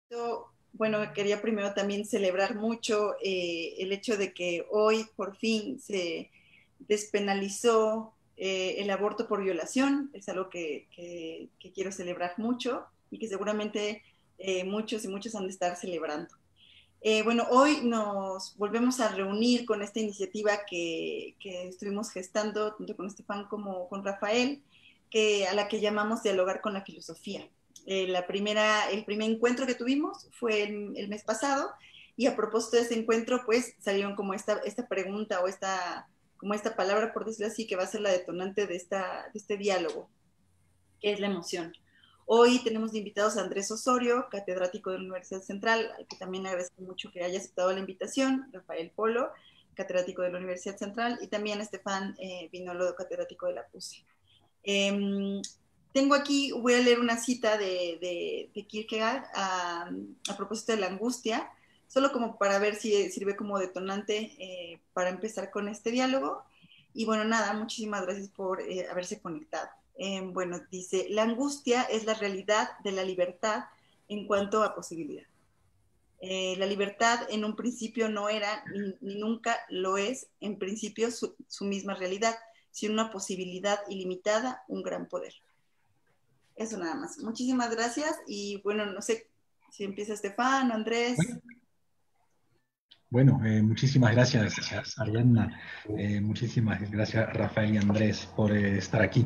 Bueno, quería primero también celebrar mucho el hecho de que hoy por fin se despenalizó el aborto por violación. Es algo que quiero celebrar mucho y que seguramente muchos y muchos han de estar celebrando. Bueno, hoy nos volvemos a reunir con esta iniciativa que estuvimos gestando tanto con Estefan como con Rafael, a la que llamamos Dialogar con la Filosofía. El primer encuentro que tuvimos fue el mes pasado, y a propósito de ese encuentro, pues salieron como esta pregunta o como esta palabra, por decirlo así, que va a ser la detonante de este diálogo, que es la emoción. Hoy tenemos de invitados a Andrés Osorio, catedrático de la Universidad Central, al que también agradezco mucho que haya aceptado la invitación, Rafael Polo, catedrático de la Universidad Central, y también Estefan Vinolo, catedrático de la PUSE. Tengo aquí, voy a leer una cita de Kierkegaard a propósito de la angustia, solo como para ver si sirve como detonante para empezar con este diálogo. Y bueno, nada, muchísimas gracias por haberse conectado. Bueno, dice, la angustia es la realidad de la libertad en cuanto a posibilidad. La libertad en un principio no era, ni nunca lo es, en principio su misma realidad, sino una posibilidad ilimitada, un gran poder. Eso nada más. Muchísimas gracias y bueno, no sé si empieza Estefan o Andrés. Bueno, muchísimas gracias, Ariadna. Muchísimas gracias, Rafael y Andrés, por estar aquí.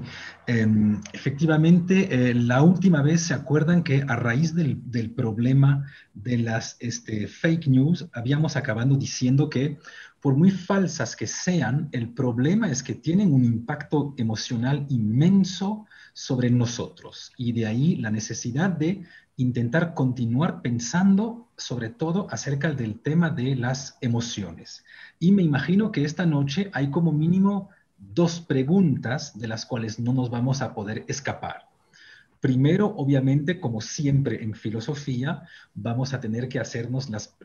Efectivamente, la última vez se acuerdan que a raíz del problema de las fake news, habíamos acabado diciendo que por muy falsas que sean, el problema es que tienen un impacto emocional inmenso sobre nosotros. Y de ahí la necesidad de intentar continuar pensando sobre todo acerca del tema de las emociones. Y me imagino que esta noche hay como mínimo dos preguntas de las cuales no nos vamos a poder escapar. Primero, obviamente, como siempre en filosofía, vamos a tener que hacernos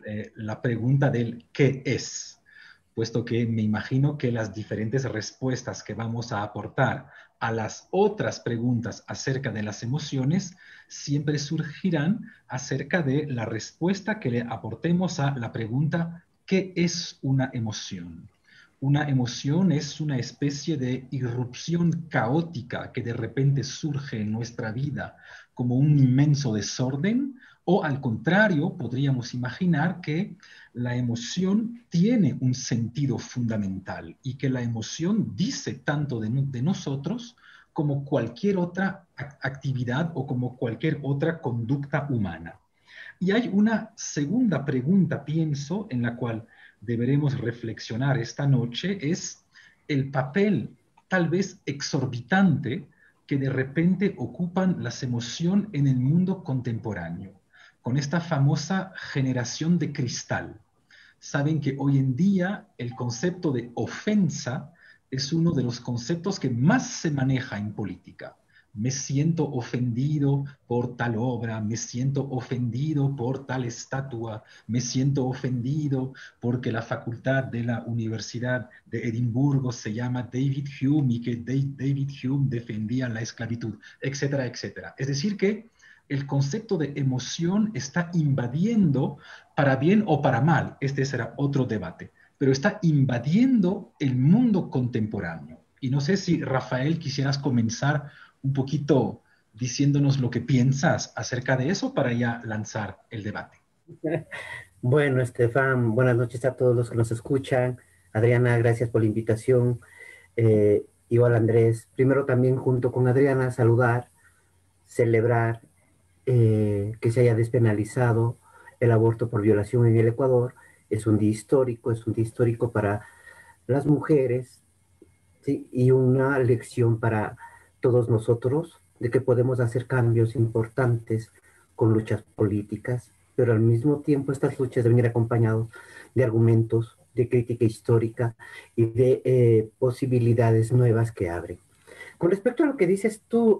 la pregunta del ¿qué es? Puesto que me imagino que las diferentes respuestas que vamos a aportar a las otras preguntas acerca de las emociones siempre surgirán acerca de la respuesta que le aportemos a la pregunta ¿qué es una emoción? Una emoción es una especie de irrupción caótica que de repente surge en nuestra vida como un inmenso desorden, o al contrario, podríamos imaginar que la emoción tiene un sentido fundamental y que la emoción dice tanto de nosotros como cualquier otra actividad o como cualquier otra conducta humana. Y hay una segunda pregunta, pienso, en la cual deberemos reflexionar esta noche, es el papel tal vez exorbitante que de repente ocupan las emociones en el mundo contemporáneo, con esta famosa generación de cristal. Saben que hoy en día el concepto de ofensa es uno de los conceptos que más se maneja en política. Me siento ofendido por tal obra, me siento ofendido por tal estatua, me siento ofendido porque la facultad de la Universidad de Edimburgo se llama David Hume y que David Hume defendía la esclavitud, etcétera, etcétera. Es decir, que el concepto de emoción está invadiendo, para bien o para mal, este será otro debate, pero está invadiendo el mundo contemporáneo. Y no sé si, Rafael, quisieras comenzar un poquito diciéndonos lo que piensas acerca de eso para ya lanzar el debate. Bueno, Estefan, buenas noches a todos los que nos escuchan. Adriana, gracias por la invitación. Igual Andrés, primero también junto con Adriana saludar, celebrar que se haya despenalizado el aborto por violación en el Ecuador. Es un día histórico para las mujeres, ¿sí? Y una lección para todos nosotros de que podemos hacer cambios importantes con luchas políticas, pero al mismo tiempo estas luchas deben ir acompañados de argumentos, de crítica histórica y de posibilidades nuevas que abren. Con respecto a lo que dices tú,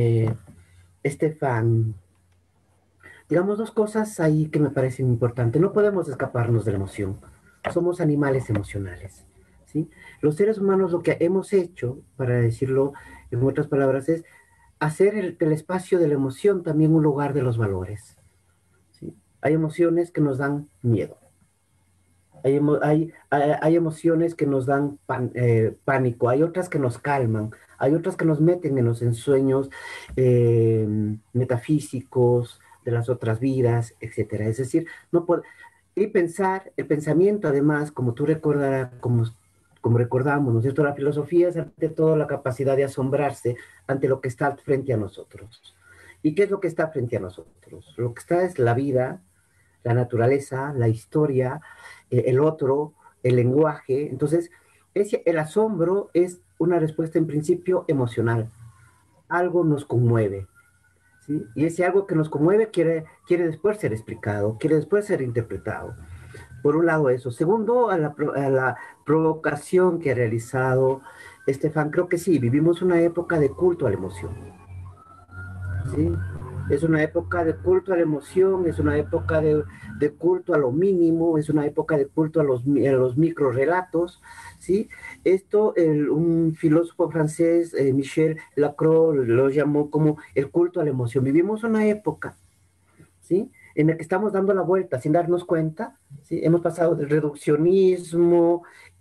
Estefan, digamos dos cosas ahí que me parecen importantes. No podemos escaparnos de la emoción. Somos animales emocionales, ¿sí? Los seres humanos lo que hemos hecho, para decirlo en otras palabras, es hacer del espacio de la emoción también un lugar de los valores, ¿sí? Hay emociones que nos dan miedo. Hay emociones que nos dan pánico, hay otras que nos calman, hay otras que nos meten en los ensueños metafísicos de las otras vidas, etcétera. Es decir, no puede, y pensar, el pensamiento además, como tú recordarás, como recordamos, ¿no es cierto? La filosofía es ante todo la capacidad de asombrarse ante lo que está frente a nosotros. ¿Y qué es lo que está frente a nosotros? Lo que está es la vida, la naturaleza, la historia, el otro, el lenguaje. Entonces, el asombro es una respuesta en principio emocional. Algo nos conmueve, ¿sí? Y ese algo que nos conmueve quiere después ser explicado, quiere después ser interpretado. Por un lado eso. Segundo, a la provocación que ha realizado Estefan, creo que sí, vivimos una época de culto a la emoción. ¿Sí? Es una época de culto a la emoción, es una época de culto a lo mínimo, es una época de culto a los microrelatos, ¿sí? Esto, un filósofo francés, Michel Lacroix, lo llamó como el culto a la emoción. Vivimos una época, ¿sí? En la que estamos dando la vuelta sin darnos cuenta, ¿sí? Hemos pasado del reduccionismo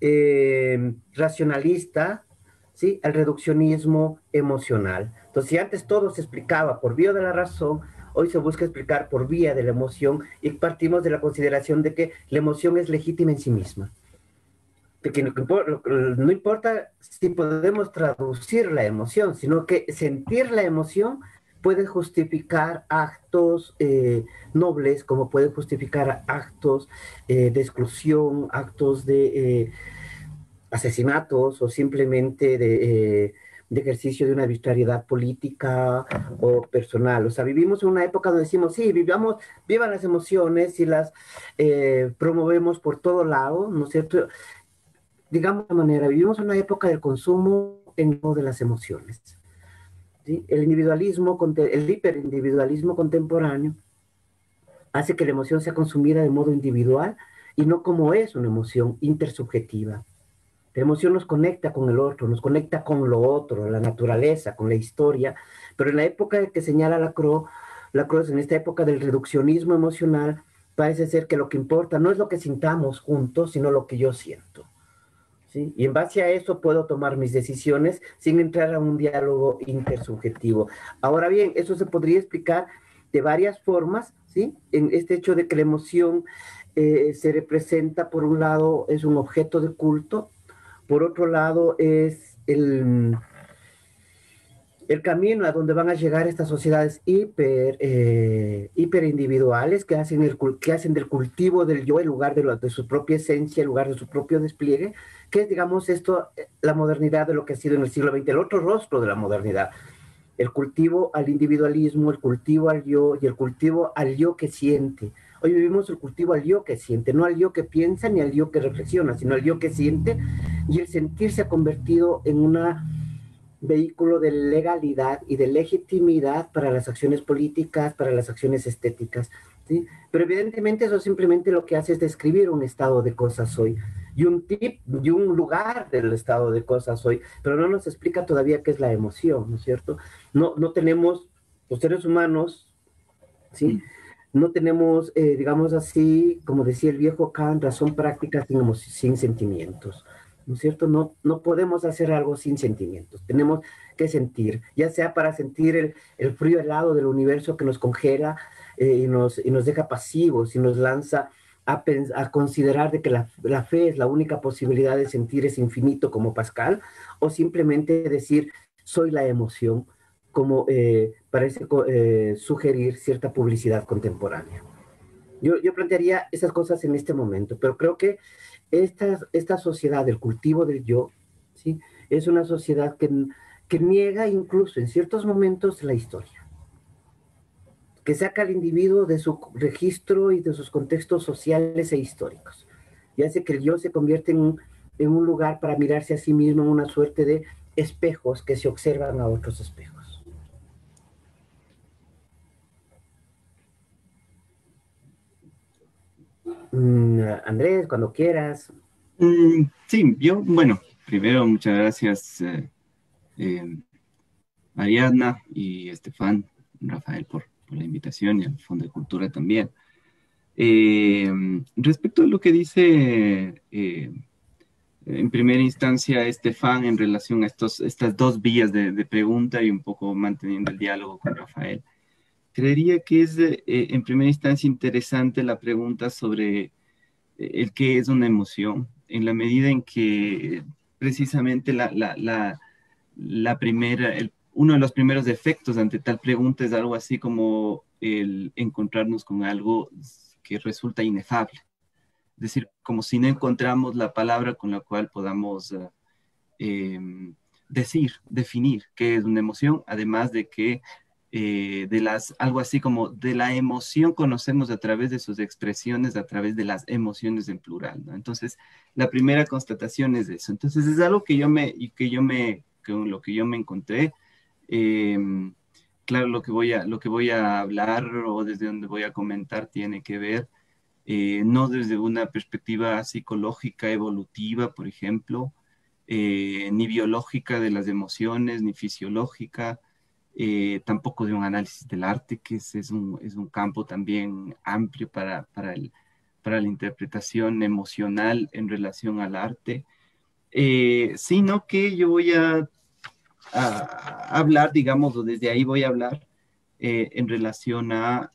racionalista, ¿sí? Al reduccionismo emocional. Entonces, si antes todo se explicaba por vía de la razón, hoy se busca explicar por vía de la emoción y partimos de la consideración de que la emoción es legítima en sí misma. De que no importa si podemos traducir la emoción, sino que sentir la emoción puede justificar actos nobles, como puede justificar actos de exclusión, actos de asesinatos o simplemente de ejercicio de una arbitrariedad política o personal. O sea, vivimos en una época donde decimos, sí, vivan las emociones y las promovemos por todo lado, ¿no es cierto? Digamos de manera, vivimos una época del consumo en de las emociones. ¿Sí? El hiperindividualismo contemporáneo hace que la emoción sea consumida de modo individual y no como es una emoción intersubjetiva. La emoción nos conecta con el otro, nos conecta con lo otro, la naturaleza, con la historia, pero en la época que señala Lacroix, en esta época del reduccionismo emocional, parece ser que lo que importa no es lo que sintamos juntos, sino lo que yo siento. ¿Sí? Y en base a eso puedo tomar mis decisiones sin entrar a un diálogo intersubjetivo. Ahora bien, eso se podría explicar de varias formas, ¿sí? En este hecho de que la emoción se representa, por un lado, es un objeto de culto, por otro lado, es el camino a donde van a llegar estas sociedades hiperindividuales que hacen del cultivo del yo el lugar de su propia esencia, el lugar de su propio despliegue, que es, digamos, esto, la modernidad de lo que ha sido en el siglo XX, el otro rostro de la modernidad. El cultivo al individualismo, el cultivo al yo y el cultivo al yo que siente. Hoy vivimos el cultivo al yo que siente, no al yo que piensa ni al yo que reflexiona, sino al yo que siente, y el sentir se ha convertido en un vehículo de legalidad y de legitimidad para las acciones políticas, para las acciones estéticas, ¿sí? Pero evidentemente eso simplemente lo que hace es describir un estado de cosas hoy y un lugar del estado de cosas hoy, pero no nos explica todavía qué es la emoción, ¿no es cierto? No tenemos, los seres humanos, ¿sí? No tenemos, digamos así, como decía el viejo Kant, razón práctica sin sentimientos, ¿no es cierto? No podemos hacer algo sin sentimientos, tenemos que sentir, ya sea para sentir el frío helado del universo que nos congela y nos deja pasivos y nos lanza a considerar de que la fe es la única posibilidad de sentir ese infinito como Pascal, o simplemente decir, soy la emoción, como parece sugerir cierta publicidad contemporánea. Yo plantearía esas cosas en este momento, pero creo que esta sociedad del cultivo del yo, ¿sí? Es una sociedad que niega incluso en ciertos momentos la historia, que saca al individuo de su registro y de sus contextos sociales e históricos, y hace que el yo se convierta en un lugar para mirarse a sí mismo, en una suerte de espejos que se observan a otros espejos. Andrés, cuando quieras. Sí, bueno, primero muchas gracias Ariadna y Estefan, Rafael por la invitación y al Fondo de Cultura también. Respecto a lo que dice en primera instancia Estefan en relación a estas dos vías de pregunta y un poco manteniendo el diálogo con Rafael, creería que es en primera instancia interesante la pregunta sobre el qué es una emoción, en la medida en que precisamente uno de los primeros defectos ante tal pregunta es algo así como el encontrarnos con algo que resulta inefable. Es decir, como si no encontramos la palabra con la cual podamos definir qué es una emoción, además de que algo así como de la emoción conocemos a través de sus expresiones, a través de las emociones en plural, ¿no? Entonces, la primera constatación es eso. Entonces, es algo con lo que yo me encontré. eh, claro, lo que voy a hablar o desde donde voy a comentar tiene que ver no desde una perspectiva psicológica, evolutiva, por ejemplo, ni biológica de las emociones, ni fisiológica, tampoco de un análisis del arte, que es un campo también amplio para la interpretación emocional en relación al arte, sino que yo voy a hablar, digamos, o desde ahí voy a hablar en relación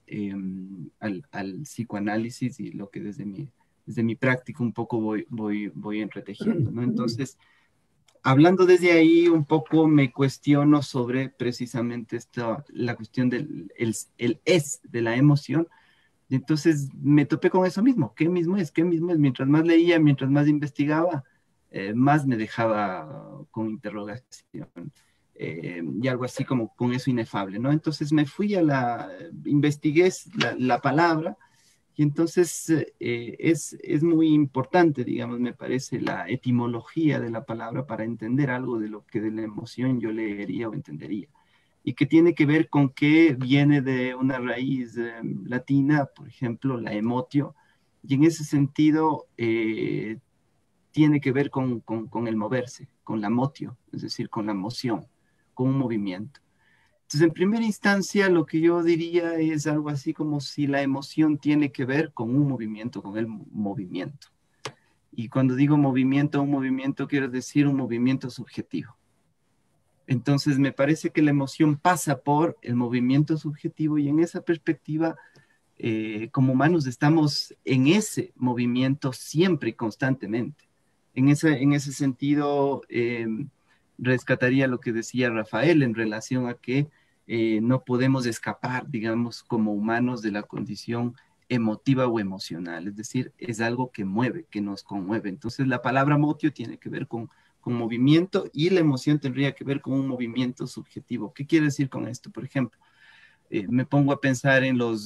al psicoanálisis y lo que desde mi práctica un poco voy entretejiendo, ¿no? Entonces, hablando desde ahí un poco me cuestiono sobre precisamente la cuestión el es de la emoción. Y entonces me topé con eso mismo. ¿Qué mismo es? ¿Qué mismo es? Mientras más leía, mientras más investigaba, más me dejaba con interrogación. Y algo así como con eso inefable, ¿no? Entonces me fui investigué la palabra y entonces es muy importante, digamos, me parece, la etimología de la palabra para entender algo de lo que de la emoción yo leería o entendería. Y que tiene que ver con que viene de una raíz latina, por ejemplo, la emotio, y en ese sentido tiene que ver con el moverse, con la motio, es decir, con la moción, con un movimiento. Entonces, en primera instancia, lo que yo diría es algo así como si la emoción tiene que ver con un movimiento, con el movimiento. Y cuando digo movimiento, un movimiento quiero decir un movimiento subjetivo. Entonces, me parece que la emoción pasa por el movimiento subjetivo y en esa perspectiva, como humanos, estamos en ese movimiento siempre y constantemente. En ese sentido, rescataría lo que decía Rafael en relación a que no podemos escapar, digamos, como humanos de la condición emotiva o emocional, es decir, es algo que mueve, que nos conmueve. Entonces, la palabra motio tiene que ver con movimiento y la emoción tendría que ver con un movimiento subjetivo. ¿Qué quiere decir con esto? Por ejemplo, me pongo a pensar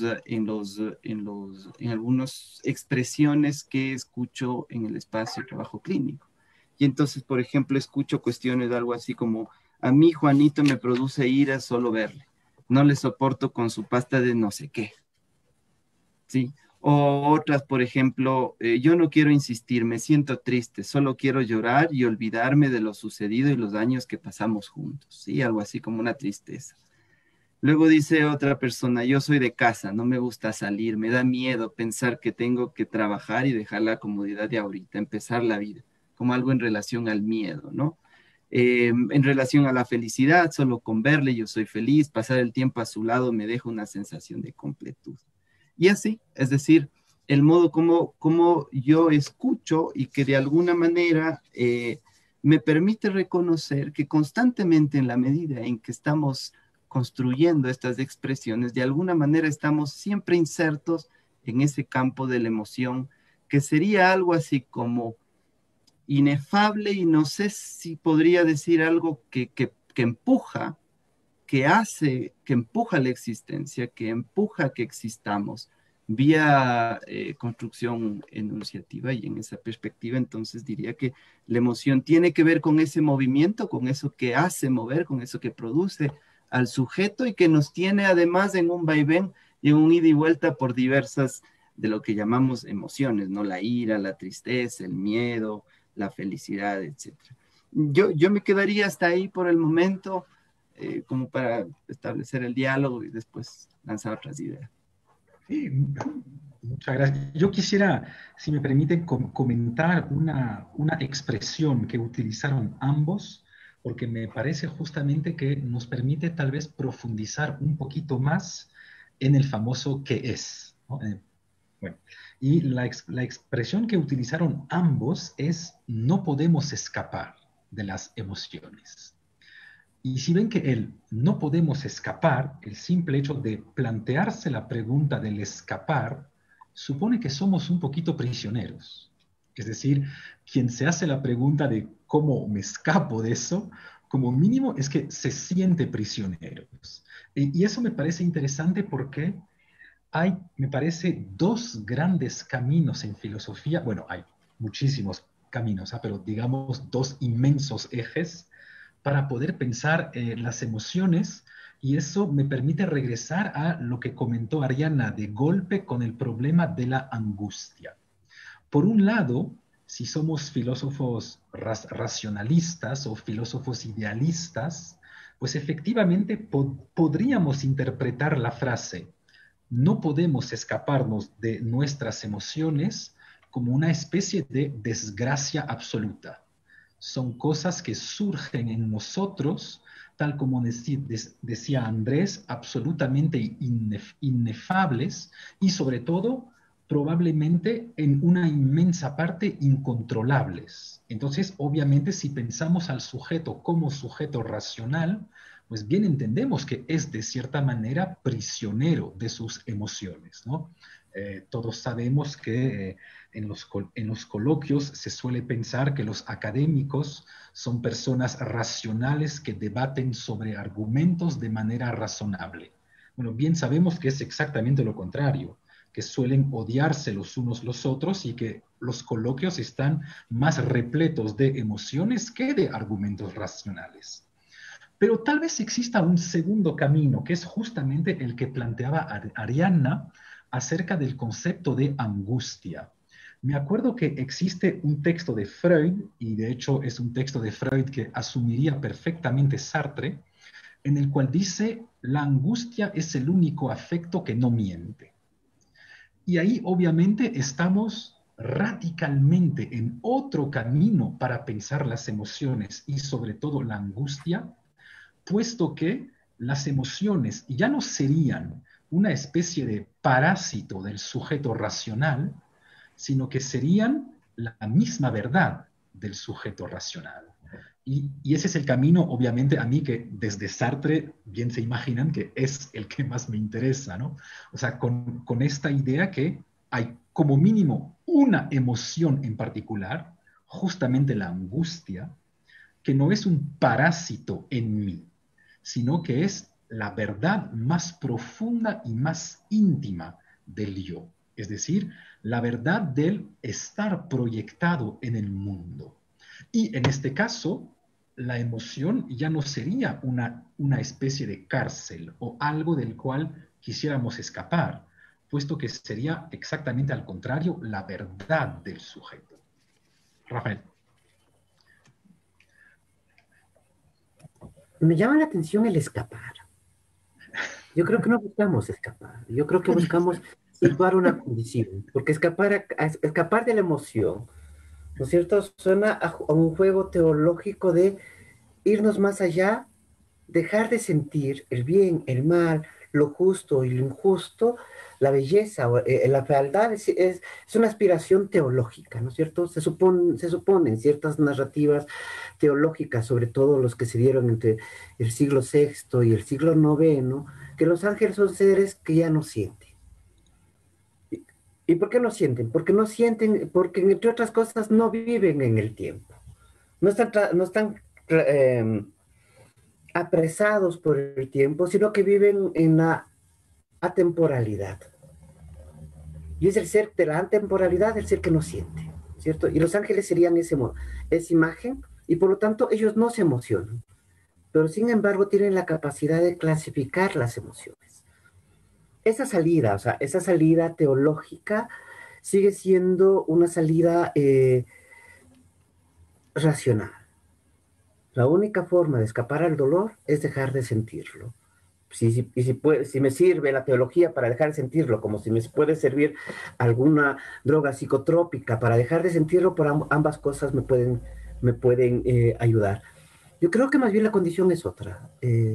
en algunas expresiones que escucho en el espacio de trabajo clínico. Y entonces, por ejemplo, escucho cuestiones de algo así como, a mí Juanito me produce ira solo verle, no le soporto con su pasta de no sé qué, ¿sí? O otras, por ejemplo, yo no quiero insistir, me siento triste, solo quiero llorar y olvidarme de lo sucedido y los años que pasamos juntos, ¿sí? Algo así como una tristeza. Luego dice otra persona, yo soy de casa, no me gusta salir, me da miedo pensar que tengo que trabajar y dejar la comodidad de ahorita, empezar la vida, como algo en relación al miedo, ¿no? En relación a la felicidad, solo con verle yo soy feliz, pasar el tiempo a su lado me deja una sensación de completud. Y así, es decir, el modo como yo escucho y que de alguna manera me permite reconocer que constantemente en la medida en que estamos construyendo estas expresiones, de alguna manera estamos siempre insertos en ese campo de la emoción, que sería algo así como inefable y no sé si podría decir algo que empuja, que hace, que empuja la existencia, que empuja que existamos vía construcción enunciativa y en esa perspectiva entonces diría que la emoción tiene que ver con ese movimiento, con eso que hace mover, con eso que produce al sujeto y que nos tiene además en un vaivén y en un ida y vuelta por diversas de lo que llamamos emociones, ¿no? La ira, la tristeza, el miedo, la felicidad, etcétera. Yo me quedaría hasta ahí por el momento, como para establecer el diálogo y después lanzar otras ideas. Sí, Muchas gracias. Yo quisiera, si me permiten, comentar una expresión que utilizaron ambos, porque me parece justamente que nos permite tal vez profundizar un poquito más en el famoso qué es, ¿no? Bueno, y la expresión que utilizaron ambos es no podemos escapar de las emociones. Y si ven que el no podemos escapar, el simple hecho de plantearse la pregunta del escapar, supone que somos un poquito prisioneros. Es decir, quien se hace la pregunta de cómo me escapo de eso, como mínimo es que se siente prisionero. Y eso me parece interesante porque hay, me parece, dos grandes caminos en filosofía. Bueno, hay muchísimos caminos, ¿ah? Pero digamos dos inmensos ejes para poder pensar las emociones, y eso me permite regresar a lo que comentó Ariana de golpe con el problema de la angustia. Por un lado, si somos filósofos racionalistas o filósofos idealistas, pues efectivamente podríamos interpretar la frase no podemos escaparnos de nuestras emociones como una especie de desgracia absoluta. Son cosas que surgen en nosotros, tal como decía Andrés, absolutamente inefables y sobre todo probablemente en una inmensa parte incontrolables. Entonces, obviamente, si pensamos al sujeto como sujeto racional, pues bien entendemos que es de cierta manera prisionero de sus emociones, ¿no? Todos sabemos que en los coloquios se suele pensar que los académicos son personas racionales que debaten sobre argumentos de manera razonable. Bueno, bien sabemos que es exactamente lo contrario, que suelen odiarse los unos los otros y que los coloquios están más repletos de emociones que de argumentos racionales. Pero tal vez exista un segundo camino, que es justamente el que planteaba Arianna acerca del concepto de angustia. Me acuerdo que existe un texto de Freud, y de hecho es un texto de Freud que asumiría perfectamente Sartre, en el cual dice, la angustia es el único afecto que no miente. Y ahí obviamente estamos radicalmente en otro camino para pensar las emociones y sobre todo la angustia, puesto que las emociones ya no serían una especie de parásito del sujeto racional, sino que serían la misma verdad del sujeto racional. Y ese es el camino, obviamente, a mí que desde Sartre, bien se imaginan que es el que más me interesa, ¿no? O sea, con esta idea que hay como mínimo una emoción en particular, justamente la angustia, que no es un parásito en mí, sino que es la verdad más profunda y más íntima del yo. Es decir, la verdad del estar proyectado en el mundo. Y en este caso, la emoción ya no sería una especie de cárcel o algo del cual quisiéramos escapar, puesto que sería exactamente al contrario la verdad del sujeto. Rafael. Me llama la atención el escapar. Yo creo que no buscamos escapar, yo creo que buscamos situar una condición, porque escapar de la emoción, ¿no es cierto? Suena a un juego teológico de irnos más allá, dejar de sentir el bien, el mal, lo justo y lo injusto, la belleza o la fealdad es una aspiración teológica, ¿no es cierto? Se supone en ciertas narrativas teológicas, sobre todo los que se dieron entre el siglo VI y el siglo IX, que los ángeles son seres que ya no sienten. ¿Y por qué no sienten? Porque no sienten, porque entre otras cosas no viven en el tiempo. No están apresados por el tiempo, sino que viven en la atemporalidad. Y es el ser de la atemporalidad, el ser que no siente, ¿cierto? Y los ángeles serían esa imagen, y por lo tanto ellos no se emocionan, pero sin embargo tienen la capacidad de clasificar las emociones. Esa salida, o sea, esa salida teológica sigue siendo una salida racional. La única forma de escapar al dolor es dejar de sentirlo. si me sirve la teología para dejar de sentirlo, como si me puede servir alguna droga psicotrópica para dejar de sentirlo, por ambas cosas me pueden ayudar. Yo creo que más bien la condición es otra.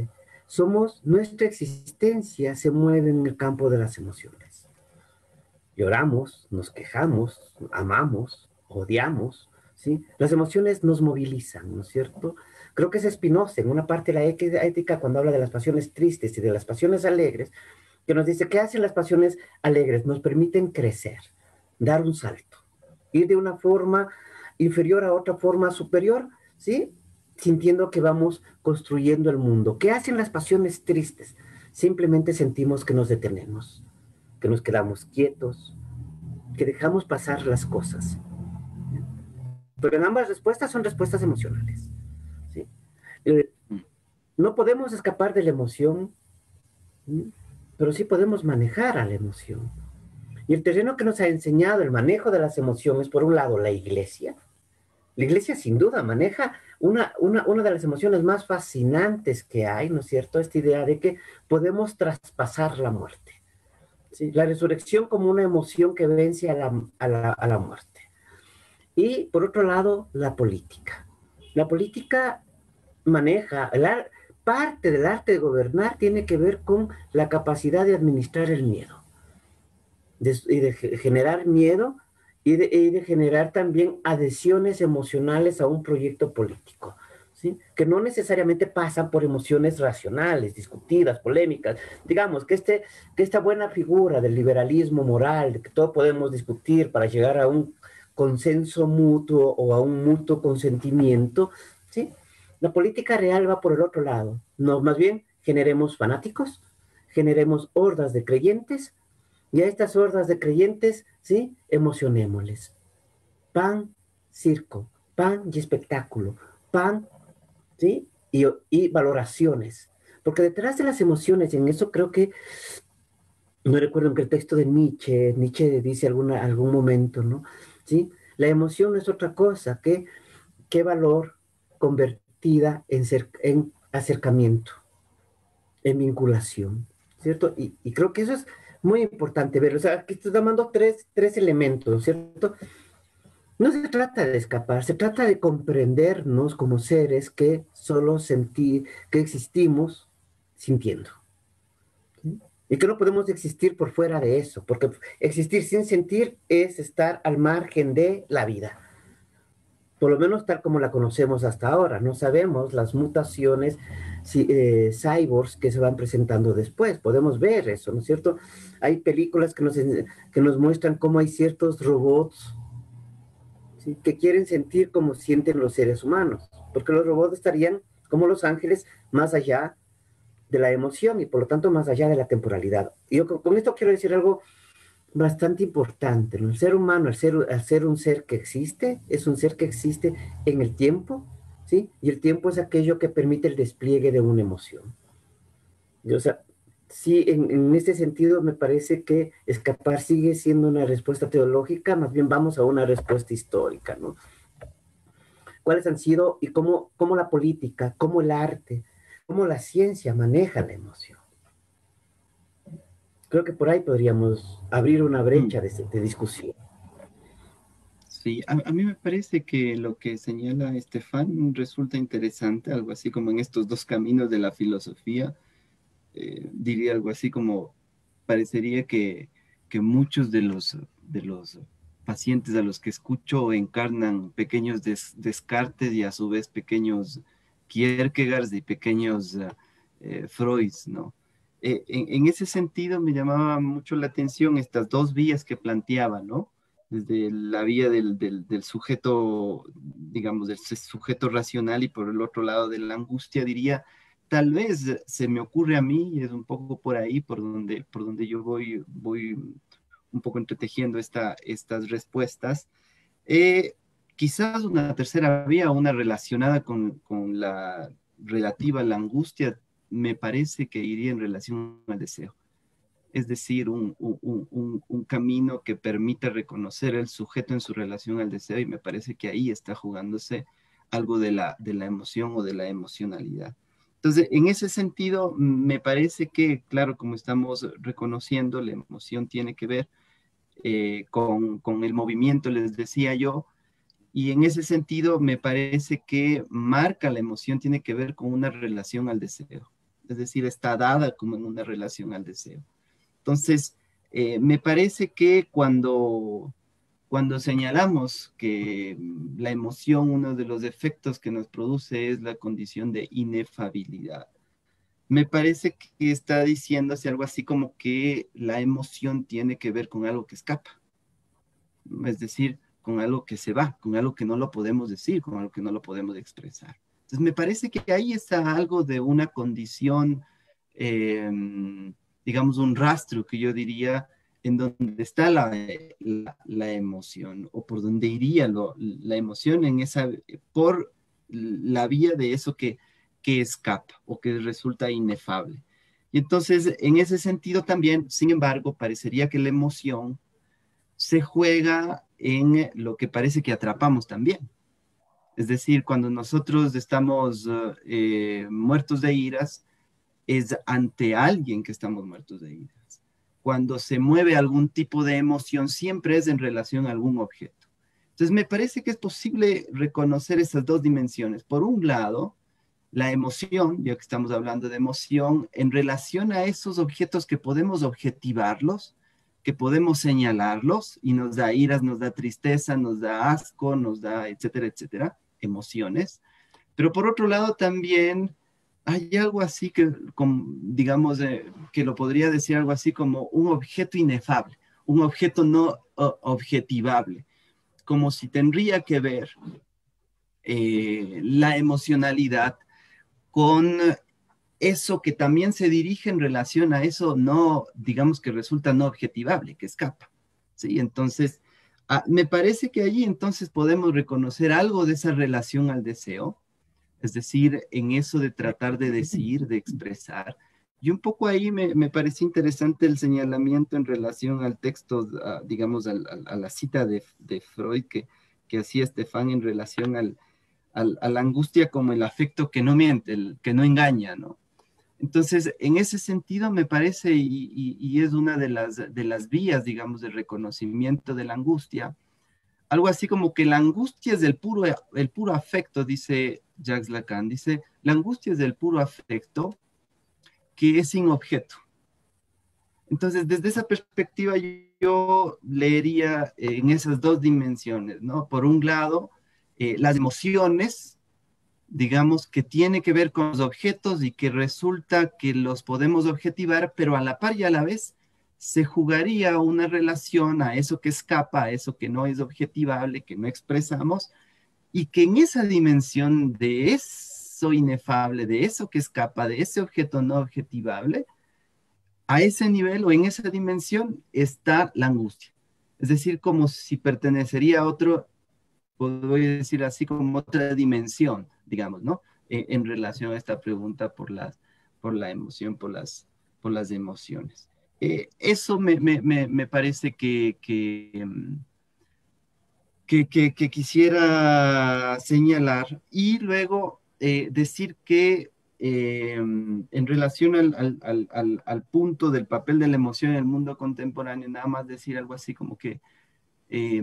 Nuestra existencia se mueve en el campo de las emociones. Lloramos, nos quejamos, amamos, odiamos, ¿sí? Las emociones nos movilizan, ¿no es cierto? Creo que es Spinoza, en una parte de la ética, cuando habla de las pasiones tristes y de las pasiones alegres, que nos dice, ¿qué hacen las pasiones alegres? Nos permiten crecer, dar un salto, ir de una forma inferior a otra forma superior, ¿sí? Sintiendo que vamos construyendo el mundo. ¿Qué hacen las pasiones tristes? Simplemente sentimos que nos detenemos, que nos quedamos quietos, que dejamos pasar las cosas. Pero en ambas respuestas son respuestas emocionales, ¿sí? No podemos escapar de la emoción, ¿sí? Pero sí podemos manejar a la emoción. Y el terreno que nos ha enseñado el manejo de las emociones, por un lado, la iglesia. La iglesia sin duda maneja una de las emociones más fascinantes que hay, ¿no es cierto? Esta idea de que podemos traspasar la muerte. ¿Sí? La resurrección como una emoción que vence a la muerte. Y por otro lado, la política. La política maneja, parte del arte de gobernar tiene que ver con la capacidad de administrar el miedo, y de generar miedo y de generar también adhesiones emocionales a un proyecto político, ¿sí? Que no necesariamente pasan por emociones racionales, discutidas, polémicas. Digamos que esta buena figura del liberalismo moral, de que todo podemos discutir para llegar a un consenso mutuo o a un mutuo consentimiento, ¿sí? La política real va por el otro lado. No, más bien generemos fanáticos, generemos hordas de creyentes, y a estas hordas de creyentes, ¿sí? Emocionémosles. Pan, circo, pan y espectáculo, pan, ¿sí? Y valoraciones. Porque detrás de las emociones, y en eso creo que, no recuerdo en qué texto de Nietzsche dice algún momento, ¿no? ¿Sí? La emoción no es otra cosa que valor convertida en acercamiento, en vinculación, ¿cierto? Y creo que eso es muy importante ver. O sea, aquí estoy tomando tres elementos, ¿cierto? No se trata de escapar, se trata de comprendernos como seres que que existimos sintiendo. ¿Sí? Y que no podemos existir por fuera de eso, porque existir sin sentir es estar al margen de la vida. Por lo menos tal como la conocemos hasta ahora. No sabemos las mutaciones cyborgs que se van presentando después. Podemos ver eso, ¿no es cierto? Hay películas que nos muestran cómo hay ciertos robots, ¿sí? Que quieren sentir como sienten los seres humanos, porque los robots estarían como los ángeles más allá de la emoción y por lo tanto más allá de la temporalidad. Y yo con esto quiero decir algo bastante importante, ¿no? El ser humano, al ser un ser que existe, es un ser que existe en el tiempo, ¿sí? Y el tiempo es aquello que permite el despliegue de una emoción. Y, o sea, sí, en este sentido me parece que escapar sigue siendo una respuesta teológica, más bien vamos a una respuesta histórica, ¿no? ¿Cuáles han sido y cómo la política, cómo el arte, cómo la ciencia maneja la emoción? Creo que por ahí podríamos abrir una brecha de discusión. Sí, a mí me parece que lo que señala Estefan resulta interesante, algo así como en estos dos caminos de la filosofía, diría algo así como, parecería que muchos de los pacientes a los que escucho encarnan pequeños Descartes y a su vez pequeños Kierkegaard y pequeños Freuds, ¿no? En ese sentido me llamaba mucho la atención estas dos vías que planteaba, ¿no? Desde la vía del sujeto, digamos, del sujeto racional y por el otro lado de la angustia, diría, tal vez se me ocurre a mí, y es un poco por ahí por donde yo voy un poco entretejiendo estas respuestas. Eh, Quizás una tercera vía, una relacionada con la relativa a la angustia, me parece que iría en relación al deseo. Es decir, un camino que permita reconocer el sujeto en su relación al deseo y me parece que ahí está jugándose algo de la emoción o de la emocionalidad. Entonces, en ese sentido, me parece que, claro, como estamos reconociendo, la emoción tiene que ver con el movimiento, les decía yo, y en ese sentido me parece que marca la emoción tiene que ver con una relación al deseo, es decir, está dada como en una relación al deseo. Entonces, me parece que cuando señalamos que la emoción, uno de los efectos que nos produce es la condición de inefabilidad, me parece que está diciéndose algo así como que la emoción tiene que ver con algo que escapa, ¿no? Es decir, con algo que se va, con algo que no lo podemos decir, con algo que no lo podemos expresar. Entonces, me parece que ahí está algo de una condición, eh, digamos, un rastro que yo diría en donde está la emoción o por donde iría la emoción en esa, por la vía de eso que escapa o que resulta inefable. Y entonces, en ese sentido también, sin embargo, parecería que la emoción se juega en lo que parece que atrapamos también. Es decir, cuando nosotros estamos muertos de iras, es ante alguien que estamos muertos de iras. Cuando se mueve algún tipo de emoción, siempre es en relación a algún objeto. Entonces, me parece que es posible reconocer esas dos dimensiones. Por un lado, la emoción, ya que estamos hablando de emoción, en relación a esos objetos que podemos objetivarlos, que podemos señalarlos y nos da iras, nos da tristeza, nos da asco, nos da, etcétera, etcétera, emociones. Pero por otro lado también hay algo así que, digamos, que lo podría decir algo así como un objeto inefable, un objeto no objetivable, como si tendría que ver la emocionalidad con eso que también se dirige en relación a eso no, digamos que resulta no objetivable, que escapa. ¿Sí? Entonces, me parece que allí entonces podemos reconocer algo de esa relación al deseo, es decir, en eso de tratar de decir, de expresar. Y un poco ahí me parece interesante el señalamiento en relación al texto, digamos, a la cita de Freud que hacía Estefan en relación a la angustia como el afecto que no miente, el que no engaña, ¿no? Entonces, en ese sentido me parece, y es una de las vías, digamos, de reconocimiento de la angustia, algo así como que la angustia es el puro afecto, dice Jacques Lacan, dice, la angustia es del puro afecto que es sin objeto. Entonces, desde esa perspectiva, yo leería en esas dos dimensiones, ¿no? Por un lado, las emociones, digamos, que tiene que ver con los objetos y que resulta que los podemos objetivar, pero a la par y a la vez se jugaría una relación a eso que escapa, a eso que no es objetivable, que no expresamos, y que en esa dimensión de eso inefable, de eso que escapa, de ese objeto no objetivable, a ese nivel o en esa dimensión está la angustia. Es decir, como si pertenecería a otro, podría decir así, como otra dimensión, digamos, ¿no? En relación a esta pregunta por la emoción, por las emociones. Eso me parece que quisiera señalar y luego decir que en relación al punto del papel de la emoción en el mundo contemporáneo, nada más decir algo así como que eh,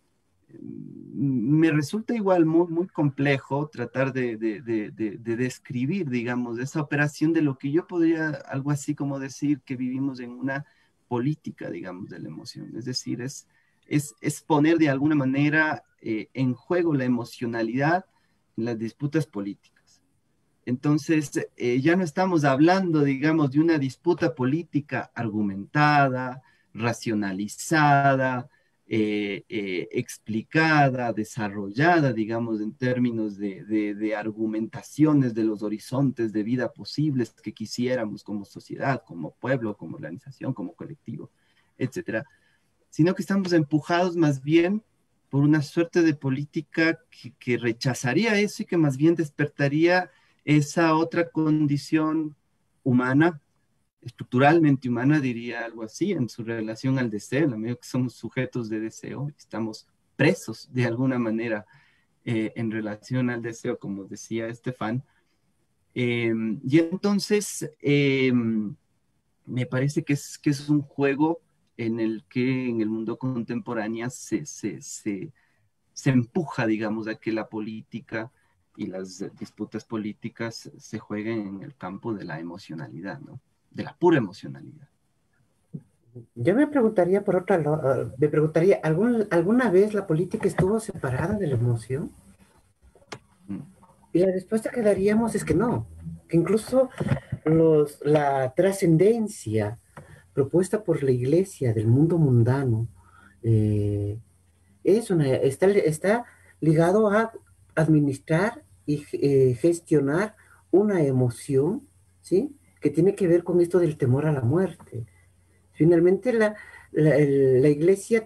me resulta igual muy complejo tratar de describir, digamos, esa operación de lo que yo podría algo así como decir que vivimos en una política, digamos, de la emoción. Es decir, es poner de alguna manera en juego la emocionalidad en las disputas políticas. Entonces, ya no estamos hablando, digamos, de una disputa política argumentada, racionalizada, explicada, desarrollada, digamos, en términos de argumentaciones de los horizontes de vida posibles que quisiéramos como sociedad, como pueblo, como organización, como colectivo, etcétera, sino que estamos empujados más bien por una suerte de política que rechazaría eso y que más bien despertaría esa otra condición humana, estructuralmente humana, diría algo así, en su relación al deseo, en la medida que somos sujetos de deseo, estamos presos de alguna manera en relación al deseo, como decía Estefan, Y entonces me parece que es un juego en el que en el mundo contemporáneo se empuja, digamos, a que la política y las disputas políticas se jueguen en el campo de la emocionalidad, ¿no? De la pura emocionalidad. Yo me preguntaría por otro lado, me preguntaría, ¿alguna vez la política estuvo separada de la emoción? Mm. Y la respuesta que daríamos es que no, que incluso la trascendencia propuesta por la iglesia del mundo mundano está ligado a administrar y gestionar una emoción, ¿sí? Que tiene que ver con esto del temor a la muerte. Finalmente, la iglesia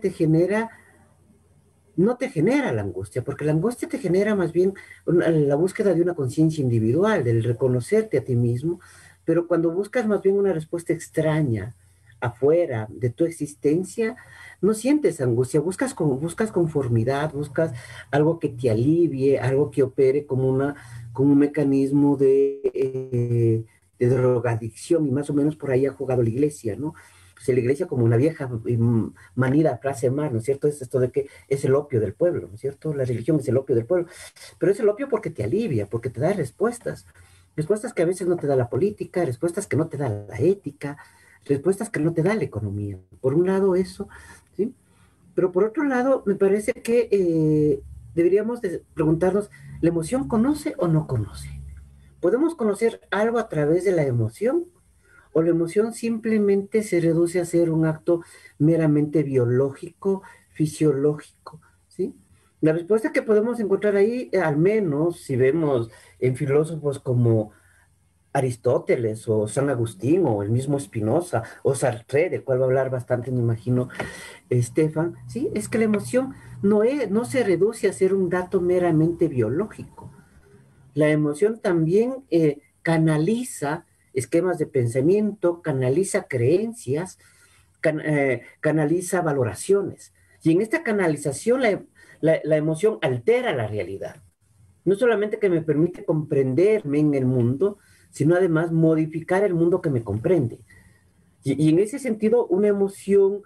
no te genera la angustia, porque la angustia te genera más bien la búsqueda de una conciencia individual, del reconocerte a ti mismo, pero cuando buscas más bien una respuesta extraña, afuera de tu existencia, no sientes angustia, buscas conformidad, buscas algo que te alivie, algo que opere como un mecanismo de drogadicción, y más o menos por ahí ha jugado la iglesia, ¿no? Pues la iglesia como una vieja manida frase más, ¿no es cierto? Es esto de que es el opio del pueblo, ¿no es cierto? La religión es el opio del pueblo, pero es el opio porque te alivia, porque te da respuestas que a veces no te da la política, respuestas que no te da la ética, respuestas que no te da la economía. Por un lado eso, ¿sí? Pero por otro lado, me parece que deberíamos preguntarnos, ¿la emoción conoce o no conoce? ¿Podemos conocer algo a través de la emoción? ¿O la emoción simplemente se reduce a ser un acto meramente biológico, fisiológico? ¿Sí? La respuesta que podemos encontrar ahí, al menos si vemos en filósofos como Aristóteles o San Agustín o el mismo Spinoza o Sartre, del cual va a hablar bastante, me imagino, Estefan, ¿sí? Es que la emoción no se reduce a ser un dato meramente biológico. La emoción también canaliza esquemas de pensamiento, canaliza creencias, canaliza valoraciones. Y en esta canalización la emoción altera la realidad. No solamente que me permite comprenderme en el mundo, sino además modificar el mundo que me comprende. Y en ese sentido, una emoción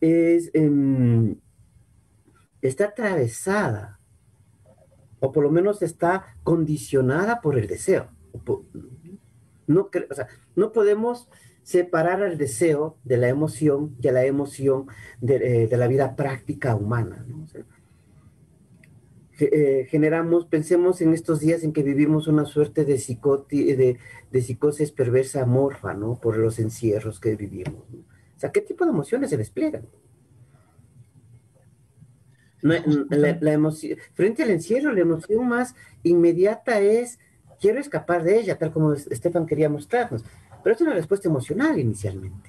está atravesada, o por lo menos está condicionada por el deseo. O sea, no podemos separar al deseo de la emoción y a la emoción de la vida práctica humana, ¿no? O sea, pensemos en estos días en que vivimos una suerte de psicosis perversa amorfa, ¿no? Por los encierros que vivimos, ¿no? O sea, ¿qué tipo de emociones se despliegan? Sí, Frente al encierro, la emoción más inmediata es, quiero escapar de ella, tal como Estefan quería mostrarnos. Pero es una respuesta emocional inicialmente.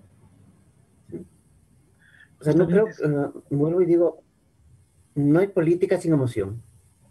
O sea, no creo, vuelvo y digo, no hay política sin emoción.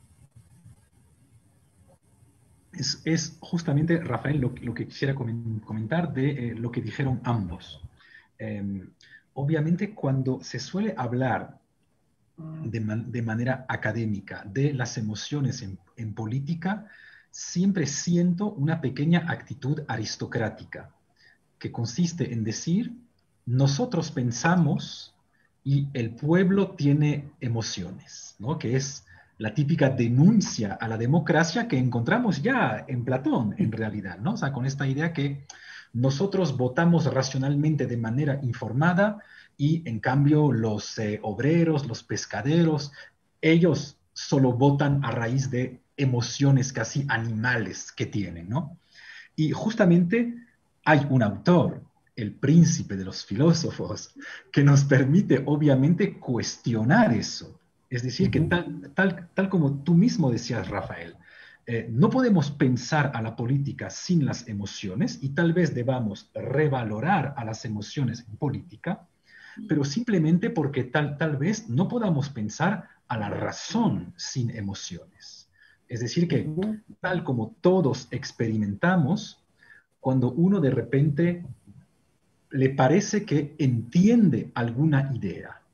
Es justamente, Rafael, lo que quisiera comentar de lo que dijeron ambos. Obviamente, cuando se suele hablar de manera académica de las emociones en política, siempre siento una pequeña actitud aristocrática, que consiste en decir, nosotros pensamos y el pueblo tiene emociones, ¿no? Que es la típica denuncia a la democracia que encontramos ya en Platón, en realidad, ¿no? O sea, con esta idea que nosotros votamos racionalmente de manera informada y en cambio los obreros, los pescaderos, ellos solo votan a raíz de emociones casi animales que tienen, ¿no? Y justamente hay un autor, el príncipe de los filósofos, que nos permite obviamente cuestionar eso. Es decir, que tal como tú mismo decías, Rafael, no podemos pensar a la política sin las emociones y tal vez debamos revalorar a las emociones en política, pero simplemente porque tal vez no podamos pensar a la razón sin emociones. Es decir, que tal como todos experimentamos, cuando uno de repente le parece que entiende alguna idea,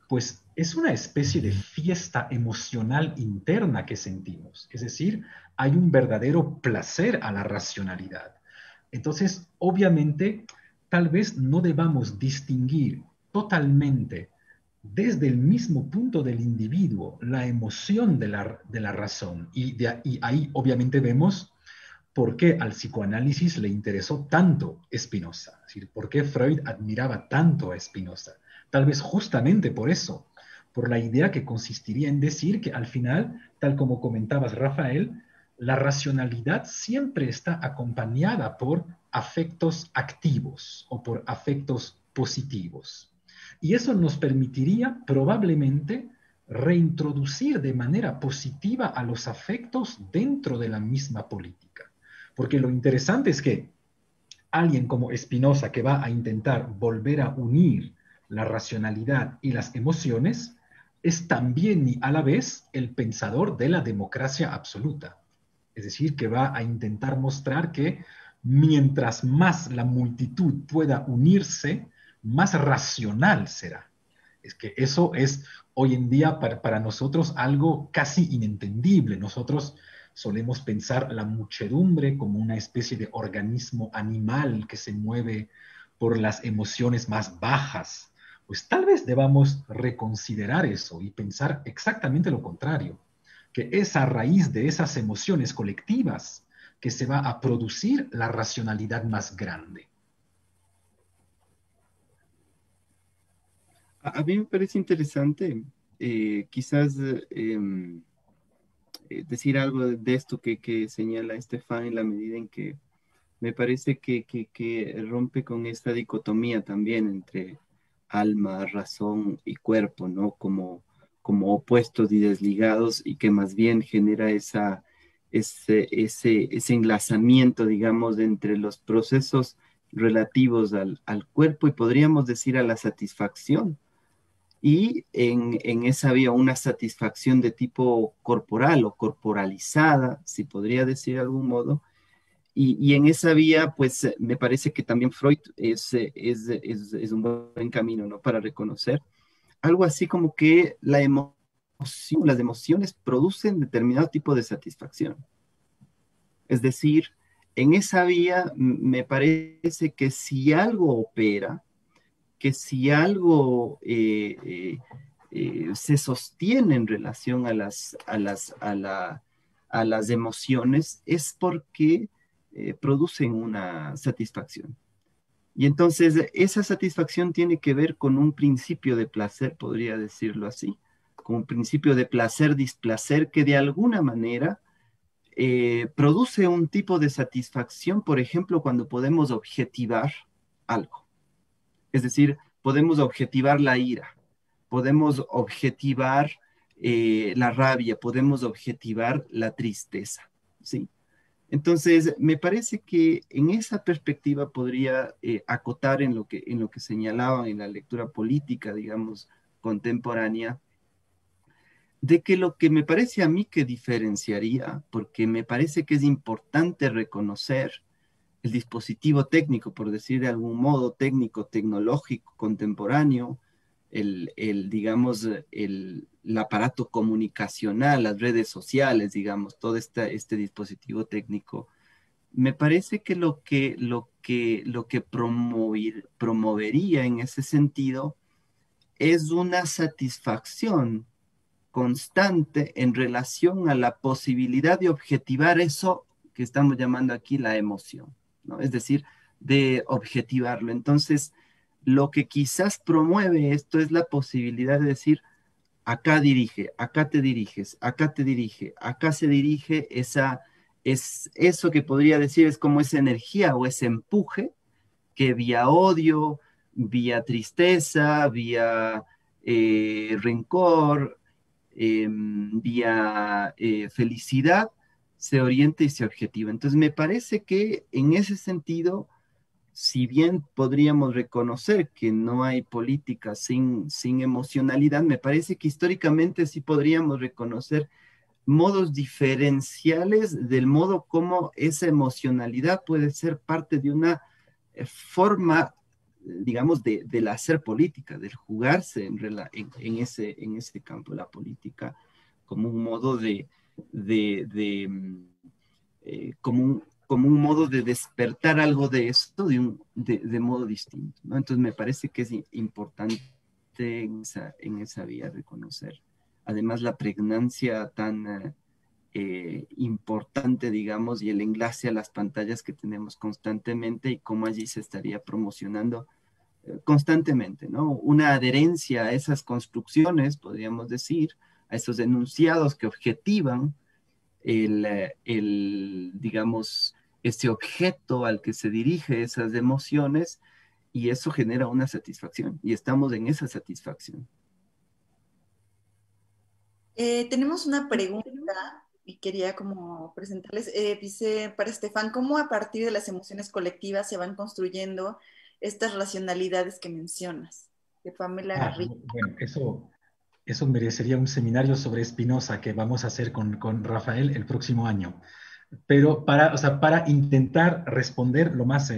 pues es una especie de fiesta emocional interna que sentimos. Es decir, hay un verdadero placer a la racionalidad. Entonces, obviamente, tal vez no debamos distinguir totalmente desde el mismo punto del individuo la emoción de la razón. Y ahí obviamente vemos por qué al psicoanálisis le interesó tanto Spinoza, es decir, por qué Freud admiraba tanto a Spinoza. Tal vez justamente por eso, por la idea que consistiría en decir que al final, tal como comentabas, Rafael, la racionalidad siempre está acompañada por afectos activos o por afectos positivos. Y eso nos permitiría probablemente reintroducir de manera positiva a los afectos dentro de la misma política. Porque lo interesante es que alguien como Spinoza, que va a intentar volver a unir la racionalidad y las emociones, es también y a la vez el pensador de la democracia absoluta. Es decir, que va a intentar mostrar que mientras más la multitud pueda unirse, más racional será. Es que eso es hoy en día para nosotros algo casi inentendible. Nosotros solemos pensar la muchedumbre como una especie de organismo animal que se mueve por las emociones más bajas. Pues tal vez debamos reconsiderar eso y pensar exactamente lo contrario, que es a raíz de esas emociones colectivas que se va a producir la racionalidad más grande. A mí me parece interesante, quizás decir algo de esto que señala Estefan en la medida en que me parece que rompe con esta dicotomía también entre alma, razón y cuerpo, ¿no? Como opuestos y desligados y que más bien genera ese enlazamiento, digamos, entre los procesos relativos al cuerpo y podríamos decir a la satisfacción y en esa había una satisfacción de tipo corporal o corporalizada, si podría decir de algún modo, y en esa vía, pues me parece que también Freud es un buen camino, ¿no? Para reconocer algo así como que las emociones producen determinado tipo de satisfacción. Es decir, en esa vía me parece que si algo opera, que si algo se sostiene en relación a las emociones, es porque producen una satisfacción. Y entonces esa satisfacción tiene que ver con un principio de placer, podría decirlo así, con un principio de placer-displacer que de alguna manera produce un tipo de satisfacción, por ejemplo, cuando podemos objetivar algo. Es decir, podemos objetivar la ira, podemos objetivar la rabia, podemos objetivar la tristeza, ¿sí? Entonces, me parece que en esa perspectiva podría acotar en lo que señalaba en la lectura política, digamos, contemporánea, de que lo que me parece a mí que diferenciaría, porque me parece que es importante reconocer el dispositivo técnico, por decir de algún modo, técnico, tecnológico, contemporáneo, digamos, el aparato comunicacional, las redes sociales, digamos, todo este dispositivo técnico, me parece que lo que promovería en ese sentido es una satisfacción constante en relación a la posibilidad de objetivar eso que estamos llamando aquí la emoción, ¿no? Es decir, de objetivarlo. Entonces, lo que quizás promueve esto es la posibilidad de decir, acá dirige, acá te diriges, acá te dirige, acá se dirige es eso que podría decir es como esa energía o ese empuje que vía odio, vía tristeza, vía rencor, vía felicidad, se orienta y se objetiva. Entonces, me parece que en ese sentido, si bien podríamos reconocer que no hay política sin emocionalidad, me parece que históricamente sí podríamos reconocer modos diferenciales del modo como esa emocionalidad puede ser parte de una forma digamos, del hacer política, del jugarse en ese campo de la política, como un modo como un modo de despertar algo de esto de modo distinto, ¿no? Entonces me parece que es importante en esa vía reconocer, además, la pregnancia tan importante, digamos, y el enlace a las pantallas que tenemos constantemente y cómo allí se estaría promocionando constantemente, ¿no? Una adherencia a esas construcciones, podríamos decir, a esos enunciados que objetivan digamos, ese objeto al que se dirige esas emociones, y eso genera una satisfacción, y estamos en esa satisfacción. Tenemos una pregunta y quería como presentarles, dice para Estefan, ¿cómo a partir de las emociones colectivas se van construyendo estas racionalidades que mencionas? De Pamela Garrido. Bueno, eso merecería un seminario sobre Spinoza que vamos a hacer con Rafael el próximo año. Pero o sea, para intentar responder lo más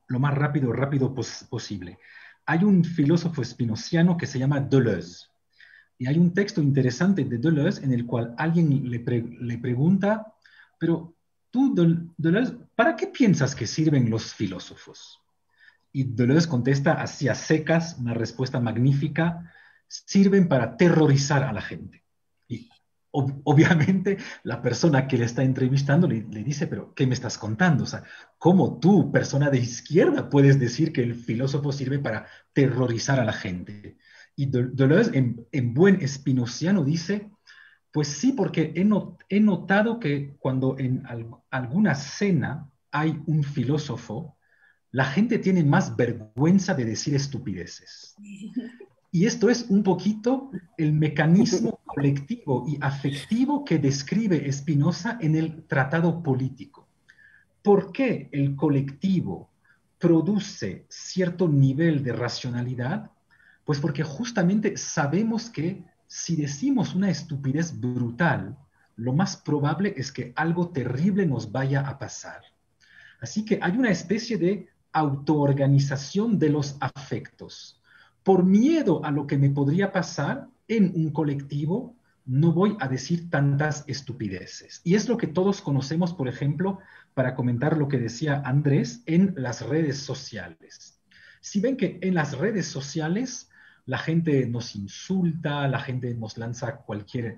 rápido posible. Hay un filósofo spinoziano que se llama Deleuze. Y hay un texto interesante de Deleuze en el cual alguien le pregunta, pero tú, Deleuze, ¿para qué piensas que sirven los filósofos? Y Deleuze contesta así a secas, una respuesta magnífica: sirven para terrorizar a la gente. Y obviamente la persona que le está entrevistando le dice, pero ¿qué me estás contando? O sea, ¿cómo tú, persona de izquierda, puedes decir que el filósofo sirve para terrorizar a la gente? Y Deleuze, en buen espinociano, dice, pues sí, porque he notado que cuando en alguna cena hay un filósofo, la gente tiene más vergüenza de decir estupideces. Y esto es un poquito el mecanismo colectivo y afectivo que describe Spinoza en el Tratado Político. ¿Por qué el colectivo produce cierto nivel de racionalidad? Pues porque justamente sabemos que si decimos una estupidez brutal, lo más probable es que algo terrible nos vaya a pasar. Así que hay una especie de autoorganización de los afectos. Por miedo a lo que me podría pasar en un colectivo, no voy a decir tantas estupideces. Y es lo que todos conocemos, por ejemplo, para comentar lo que decía Andrés, en las redes sociales. Si ven que en las redes sociales la gente nos insulta, la gente nos lanza cualquier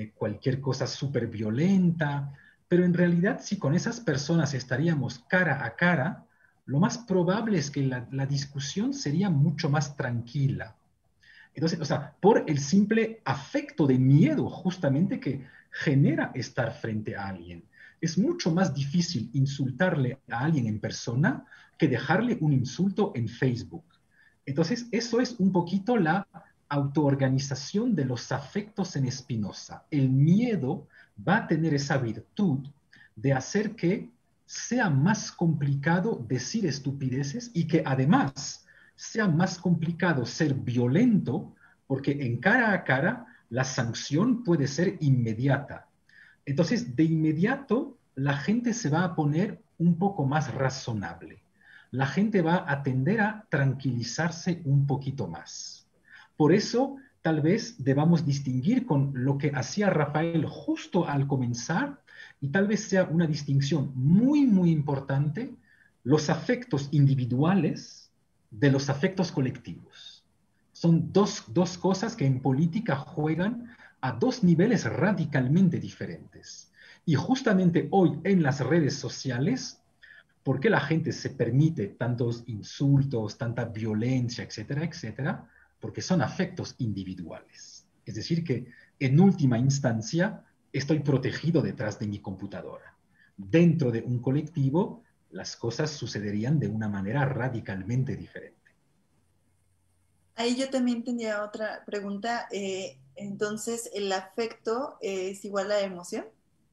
cosa súper violenta, pero en realidad, si con esas personas estaríamos cara a cara, lo más probable es que la discusión sería mucho más tranquila. Entonces, o sea, por el simple afecto de miedo justamente que genera estar frente a alguien. Es mucho más difícil insultarle a alguien en persona que dejarle un insulto en Facebook. Entonces, eso es un poquito la autoorganización de los afectos en Spinoza. El miedo va a tener esa virtud de hacer que sea más complicado decir estupideces y que además sea más complicado ser violento, porque en cara a cara la sanción puede ser inmediata. Entonces, de inmediato, la gente se va a poner un poco más razonable. La gente va a tender a tranquilizarse un poquito más. Por eso, tal vez debamos distinguir con lo que hacía Rafael justo al comenzar, y tal vez sea una distinción muy, muy importante, los afectos individuales de los afectos colectivos. Son dos cosas que en política juegan a dos niveles radicalmente diferentes. Y justamente hoy en las redes sociales, ¿por qué la gente se permite tantos insultos, tanta violencia, etcétera, etcétera? Porque son afectos individuales. Es decir, que en última instancia estoy protegido detrás de mi computadora. Dentro de un colectivo, las cosas sucederían de una manera radicalmente diferente. Ahí yo también tenía otra pregunta. Entonces, ¿el afecto es igual a emoción?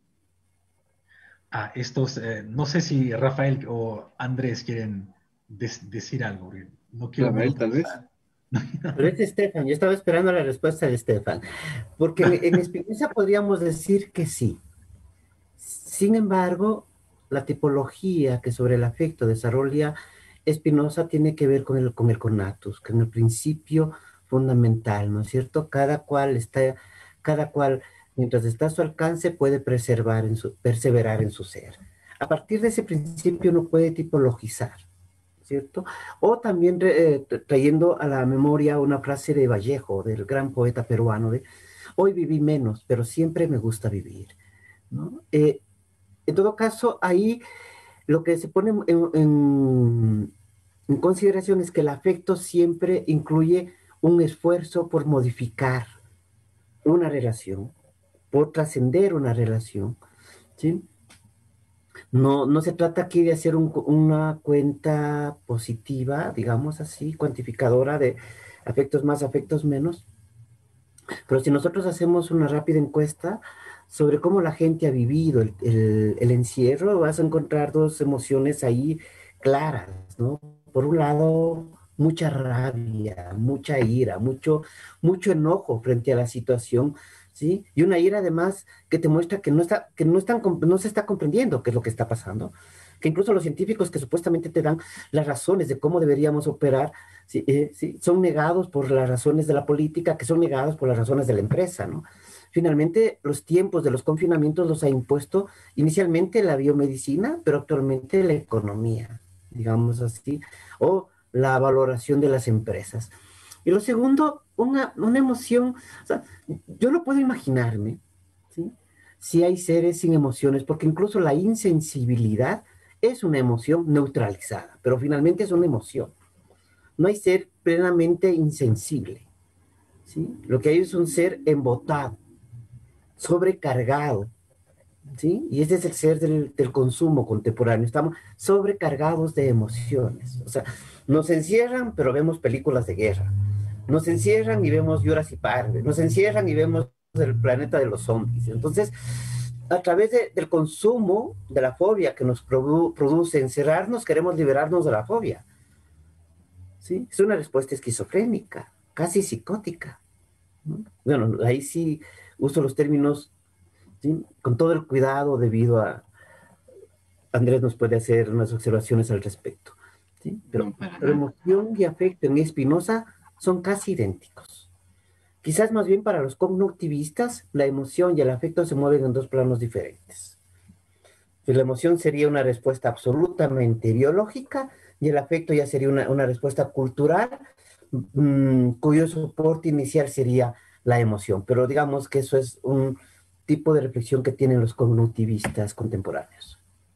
No sé si Rafael o Andrés quieren decir algo. No quiero Rafael, tal vez. monopolizar. Pero es Estefan, yo estaba esperando la respuesta de Estefan, porque en Spinoza podríamos decir que sí. Sin embargo, la tipología que sobre el afecto desarrolla Spinoza tiene que ver con el conatus, con el principio fundamental, ¿no es cierto? Cada cual, mientras está a su alcance, puede perseverar en su ser. A partir de ese principio uno puede tipologizar, ¿cierto? O también trayendo a la memoria una frase de Vallejo, del gran poeta peruano, de hoy viví menos, pero siempre me gusta vivir, ¿no? En todo caso, ahí lo que se pone en consideración es que el afecto siempre incluye un esfuerzo por modificar una relación, por trascender una relación, ¿sí? No se trata aquí de hacer una cuenta positiva, digamos así, cuantificadora de afectos más, afectos menos, pero si nosotros hacemos una rápida encuesta sobre cómo la gente ha vivido el encierro, vas a encontrar dos emociones ahí claras, ¿no? Por un lado, mucha rabia, mucha ira, mucho enojo frente a la situación, ¿sí? Y una ira además que te muestra no se está comprendiendo qué es lo que está pasando, que incluso los científicos que supuestamente te dan las razones de cómo deberíamos operar, sí, sí, son negados por las razones de la política, que son negados por las razones de la empresa, ¿no? Finalmente, los tiempos de los confinamientos los ha impuesto inicialmente la biomedicina, pero actualmente la economía, digamos así, o la valoración de las empresas. Y lo segundo, una emoción, o sea, yo no puedo imaginarme, ¿sí? Si hay seres sin emociones, porque incluso la insensibilidad es una emoción neutralizada, pero finalmente es una emoción. No hay ser plenamente insensible, ¿sí? Lo que hay es un ser embotado, sobrecargado, ¿sí? Y ese es el ser del consumo contemporáneo. Estamos sobrecargados de emociones. O sea, nos encierran, pero vemos películas de guerra. Nos encierran y vemos Jurassic Park. Nos encierran y vemos el planeta de los zombies. Entonces, a través del consumo, de la fobia que nos produce encerrarnos, queremos liberarnos de la fobia, ¿sí? Es una respuesta esquizofrénica, casi psicótica, ¿no? Bueno, ahí sí uso los términos, ¿sí? Con todo el cuidado debido a Andrés nos puede hacer unas observaciones al respecto, ¿sí? No, para Pero nada. emoción y afecto en Spinoza son casi idénticos. Quizás más bien para los cognitivistas, la emoción y el afecto se mueven en dos planos diferentes. Pues la emoción sería una respuesta absolutamente biológica y el afecto ya sería una respuesta cultural, cuyo soporte inicial sería la emoción. Pero digamos que eso es un tipo de reflexión que tienen los cognitivistas contemporáneos.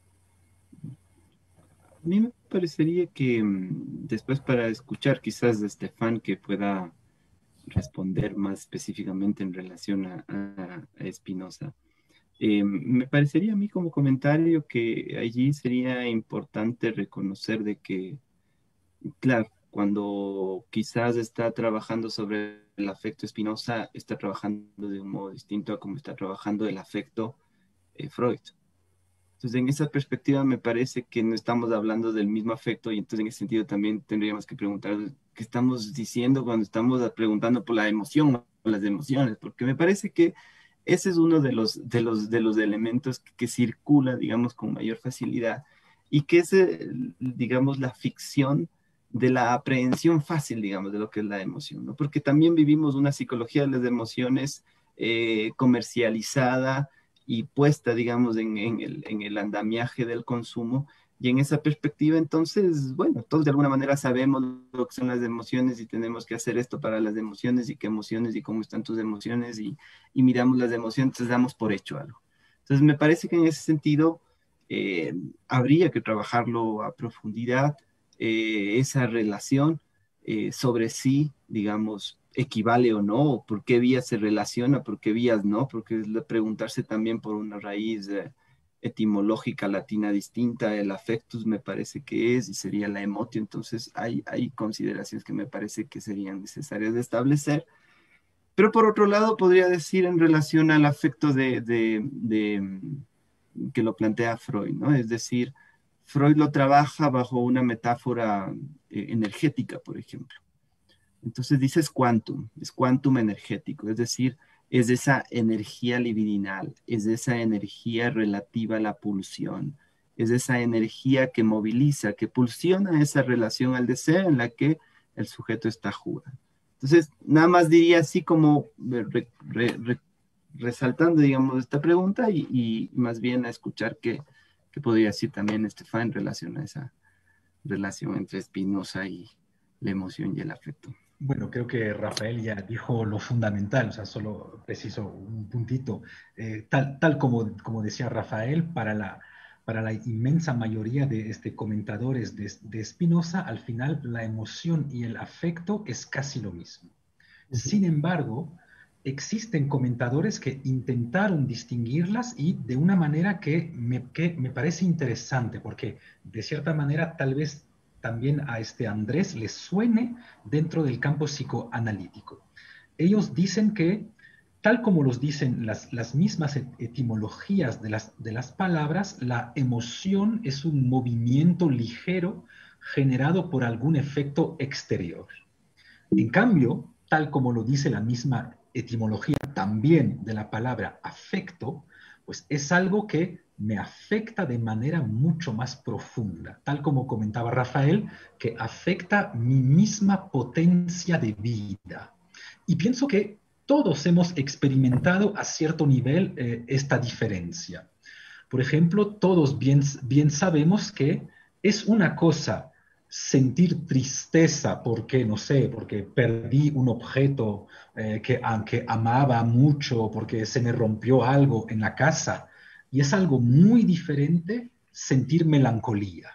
A mí me parecería que después para escuchar quizás de Estefan que pueda responder más específicamente en relación a Spinoza. Me parecería a mí como comentario que allí sería importante reconocer de que, claro, cuando quizás está trabajando sobre el afecto Spinoza, está trabajando de un modo distinto a como está trabajando el afecto Freud. Entonces, en esa perspectiva me parece que no estamos hablando del mismo afecto y entonces en ese sentido también tendríamos que preguntar qué estamos diciendo cuando estamos preguntando por la emoción o las emociones, porque me parece que ese es uno de los elementos que circula, digamos, con mayor facilidad y que es, digamos, la ficción de la aprehensión fácil, digamos, de lo que es la emoción, ¿no? Porque también vivimos una psicología de las emociones comercializada y puesta, digamos, en el andamiaje del consumo. Y en esa perspectiva, entonces, bueno, todos de alguna manera sabemos lo que son las emociones y tenemos que hacer esto para las emociones y qué emociones y cómo están tus emociones y miramos las emociones, entonces damos por hecho algo. Entonces, me parece que en ese sentido eh, habría que trabajarlo a profundidad, esa relación sobre si, digamos, equivale o no, por qué vías se relaciona, por qué vías no, porque es preguntarse también por una raíz etimológica latina distinta, el affectus me parece que es, y sería la emotio, entonces hay consideraciones que me parece que serían necesarias de establecer. Pero por otro lado, podría decir en relación al afecto que lo plantea Freud, ¿no? Es decir, Freud lo trabaja bajo una metáfora energética, por ejemplo. Entonces dice es quantum energético, es decir, es esa energía libidinal, es esa energía relativa a la pulsión, es esa energía que moviliza, que pulsiona esa relación al deseo en la que el sujeto está jugando. Entonces, nada más diría así como resaltando, digamos, esta pregunta y más bien a escuchar qué podría decir también Estefan en relación a esa relación entre Spinoza y la emoción y el afecto. Bueno, creo que Rafael ya dijo lo fundamental, o sea, solo preciso un puntito. Tal como decía Rafael, para la inmensa mayoría de comentadores de Spinoza, al final la emoción y el afecto es casi lo mismo. Sin embargo, existen comentadores que intentaron distinguirlas y de una manera que me parece interesante, porque de cierta manera tal vez también a Andrés le suene dentro del campo psicoanalítico. Ellos dicen que, tal como los dicen las mismas etimologías de las palabras, la emoción es un movimiento ligero generado por algún efecto exterior. En cambio, tal como lo dice la misma etimología también de la palabra afecto, pues es algo que me afecta de manera mucho más profunda, tal como comentaba Rafael, que afecta mi misma potencia de vida. Y pienso que todos hemos experimentado a cierto nivel esta diferencia. Por ejemplo, todos bien sabemos que es una cosa sentir tristeza porque, no sé, porque perdí un objeto que amaba mucho, porque se me rompió algo en la casa. Y es algo muy diferente sentir melancolía.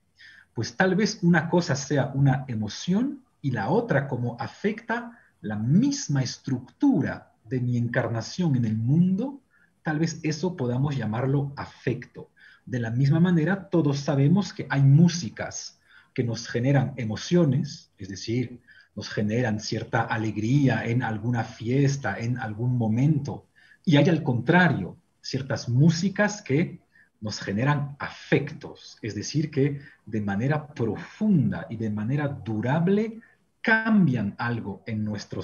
Pues tal vez una cosa sea una emoción y la otra como afecta la misma estructura de mi encarnación en el mundo, tal vez eso podamos llamarlo afecto. De la misma manera, todos sabemos que hay músicas que nos generan emociones, es decir, nos generan cierta alegría en alguna fiesta, en algún momento, y hay al contrario, ciertas músicas que nos generan afectos, es decir, que de manera profunda y de manera durable cambian algo en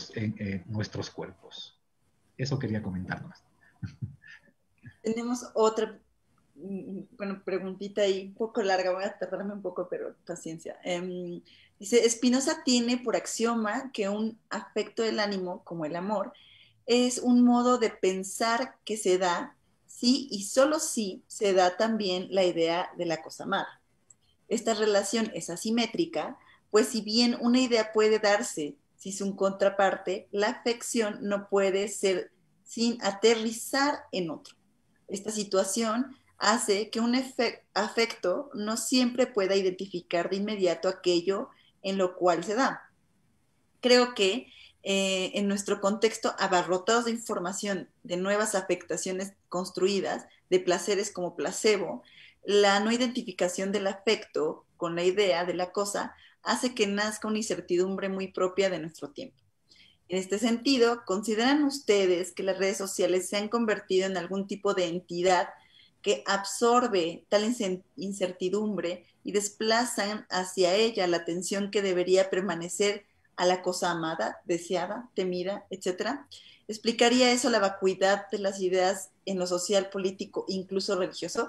nuestros cuerpos. Eso quería comentar más. Tenemos otra, bueno, preguntita ahí, un poco larga, voy a tardarme un poco, pero paciencia. Dice, Spinoza tiene por axioma que un afecto del ánimo, como el amor, es un modo de pensar que se da si y solo si se da también la idea de la cosa amada. Esta relación es asimétrica, pues si bien una idea puede darse sin su contraparte, la afección no puede ser sin aterrizar en otro. Esta situación hace que un afecto no siempre pueda identificar de inmediato aquello en lo cual se da. Creo que en nuestro contexto abarrotados de información de nuevas afectaciones construidas, de placeres como placebo, la no identificación del afecto con la idea de la cosa hace que nazca una incertidumbre muy propia de nuestro tiempo. En este sentido, ¿consideran ustedes que las redes sociales se han convertido en algún tipo de entidad que absorbe tal incertidumbre y desplazan hacia ella la atención que debería permanecer a la cosa amada, deseada, temida, etcétera? ¿Explicaría eso la vacuidad de las ideas en lo social, político, incluso religioso?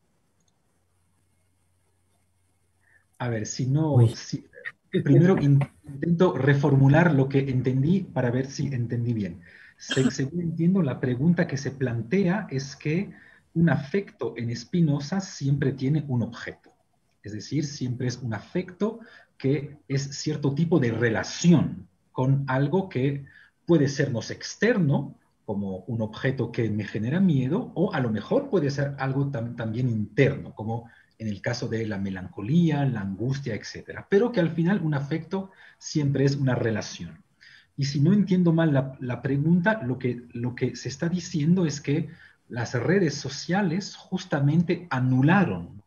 A ver, primero intento reformular lo que entendí para ver si entendí bien. Según entiendo, la pregunta que se plantea es que un afecto en Spinoza siempre tiene un objeto. Es decir, siempre es un afecto que es cierto tipo de relación con algo que puede sernos externo, como un objeto que me genera miedo, o a lo mejor puede ser algo también interno, como en el caso de la melancolía, la angustia, etcétera. Pero que al final un afecto siempre es una relación. Y si no entiendo mal la pregunta, lo que se está diciendo es que las redes sociales justamente anularon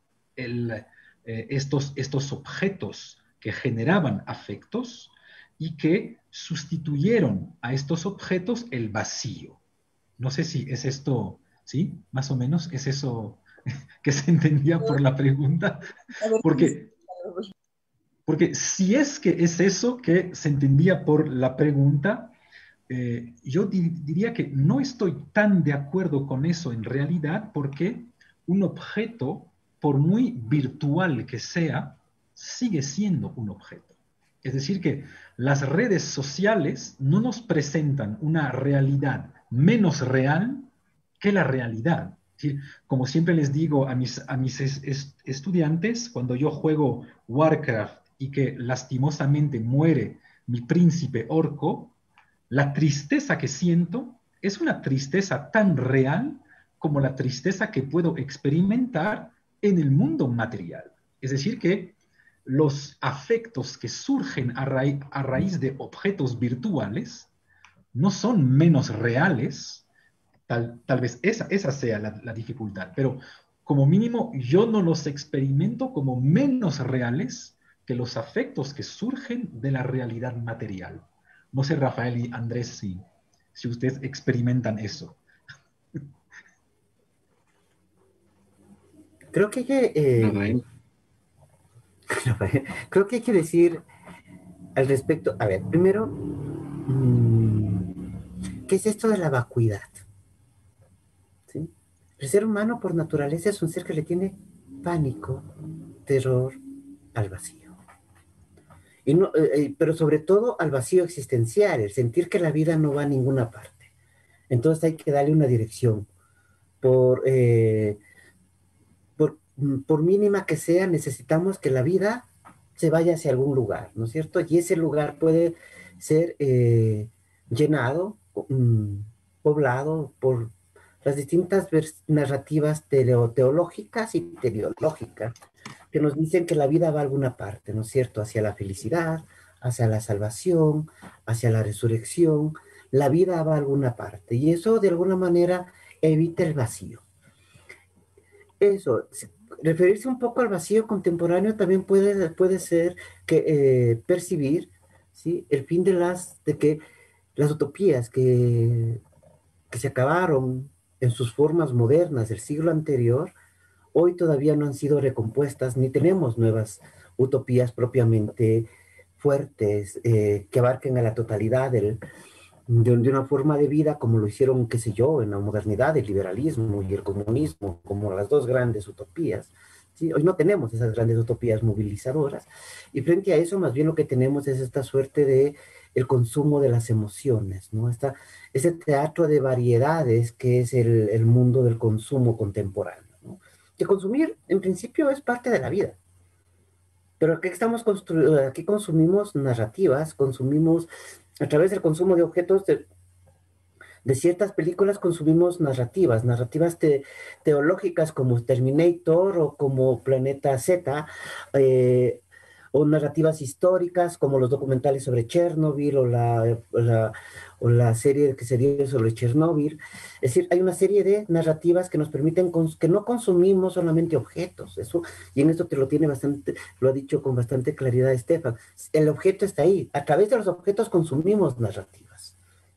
estos objetos que generaban afectos y que sustituyeron a estos objetos el vacío. No sé si es esto, ¿sí? Más o menos es eso que se entendía por la pregunta, porque, porque si es que es eso que se entendía por la pregunta, yo diría que no estoy tan de acuerdo con eso en realidad, porque un objeto por muy virtual que sea, sigue siendo un objeto. Es decir, que las redes sociales no nos presentan una realidad menos real que la realidad. Es decir, como siempre les digo a mis estudiantes, cuando yo juego Warcraft y que lastimosamente muere mi príncipe orco, la tristeza que siento es una tristeza tan real como la tristeza que puedo experimentar en el mundo material. Es decir, que los afectos que surgen a raíz de objetos virtuales no son menos reales, tal vez esa sea la dificultad, pero como mínimo yo no los experimento como menos reales que los afectos que surgen de la realidad material. No sé, Rafael y Andrés, si ustedes experimentan eso. Creo que hay que, creo que hay que decir al respecto, a ver, primero, ¿qué es esto de la vacuidad? ¿Sí? El ser humano por naturaleza es un ser que le tiene pánico, terror al vacío. Y no, pero sobre todo al vacío existencial, el sentir que la vida no va a ninguna parte. Entonces hay que darle una dirección. Por, por mínima que sea, necesitamos que la vida se vaya hacia algún lugar, ¿no es cierto? Y ese lugar puede ser llenado, poblado por las distintas narrativas teológicas y teleológicas que nos dicen que la vida va a alguna parte, ¿no es cierto? Hacia la felicidad, hacia la salvación, hacia la resurrección. La vida va a alguna parte y eso de alguna manera evita el vacío. Eso, referirse un poco al vacío contemporáneo también puede ser que percibir, ¿sí?, el fin de que las utopías que se acabaron en sus formas modernas del siglo anterior, hoy todavía no han sido recompuestas, ni tenemos nuevas utopías propiamente fuertes que abarquen a la totalidad de una forma de vida como lo hicieron, qué sé yo, en la modernidad, el liberalismo y el comunismo, como las dos grandes utopías. ¿Sí? Hoy no tenemos esas grandes utopías movilizadoras, y frente a eso más bien lo que tenemos es esta suerte de el consumo de las emociones, ¿no? Ese teatro de variedades que es el mundo del consumo contemporáneo, ¿no? Que consumir, en principio, es parte de la vida. Pero aquí consumimos narrativas, consumimos, a través del consumo de objetos de ciertas películas, consumimos narrativas teológicas como Terminator o como Planeta Z, o narrativas históricas como los documentales sobre Chernobyl o la serie que se dio sobre Chernobyl. Es decir, hay una serie de narrativas que nos permiten que no consumimos solamente objetos, eso, y en esto lo ha dicho con bastante claridad Estefan. El objeto está ahí, a través de los objetos consumimos narrativas.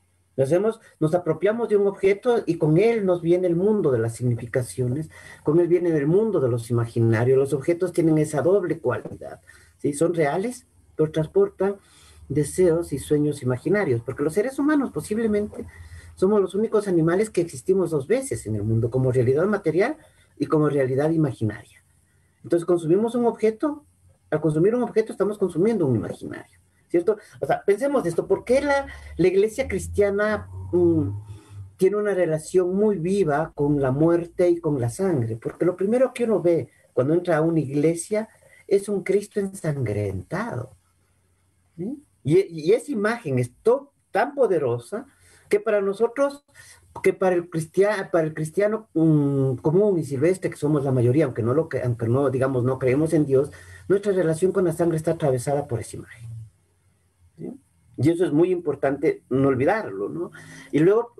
Nos apropiamos de un objeto y con él nos viene el mundo de las significaciones, con él viene el mundo de los imaginarios. Los objetos tienen esa doble cualidad, ¿sí? Son reales, pero transportan deseos y sueños imaginarios, porque los seres humanos posiblemente somos los únicos animales que existimos dos veces en el mundo, como realidad material y como realidad imaginaria. Entonces consumimos un objeto, al consumir un objeto estamos consumiendo un imaginario, ¿cierto? O sea, pensemos esto, ¿por qué la iglesia cristiana tiene una relación muy viva con la muerte y con la sangre? Porque lo primero que uno ve cuando entra a una iglesia es un Cristo ensangrentado, ¿sí? Y esa imagen es tan poderosa que para nosotros, que para el cristiano común y silvestre, que somos la mayoría, aunque no, digamos, no creemos en Dios, nuestra relación con la sangre está atravesada por esa imagen, ¿sí? Y eso es muy importante no olvidarlo, ¿no? Y luego,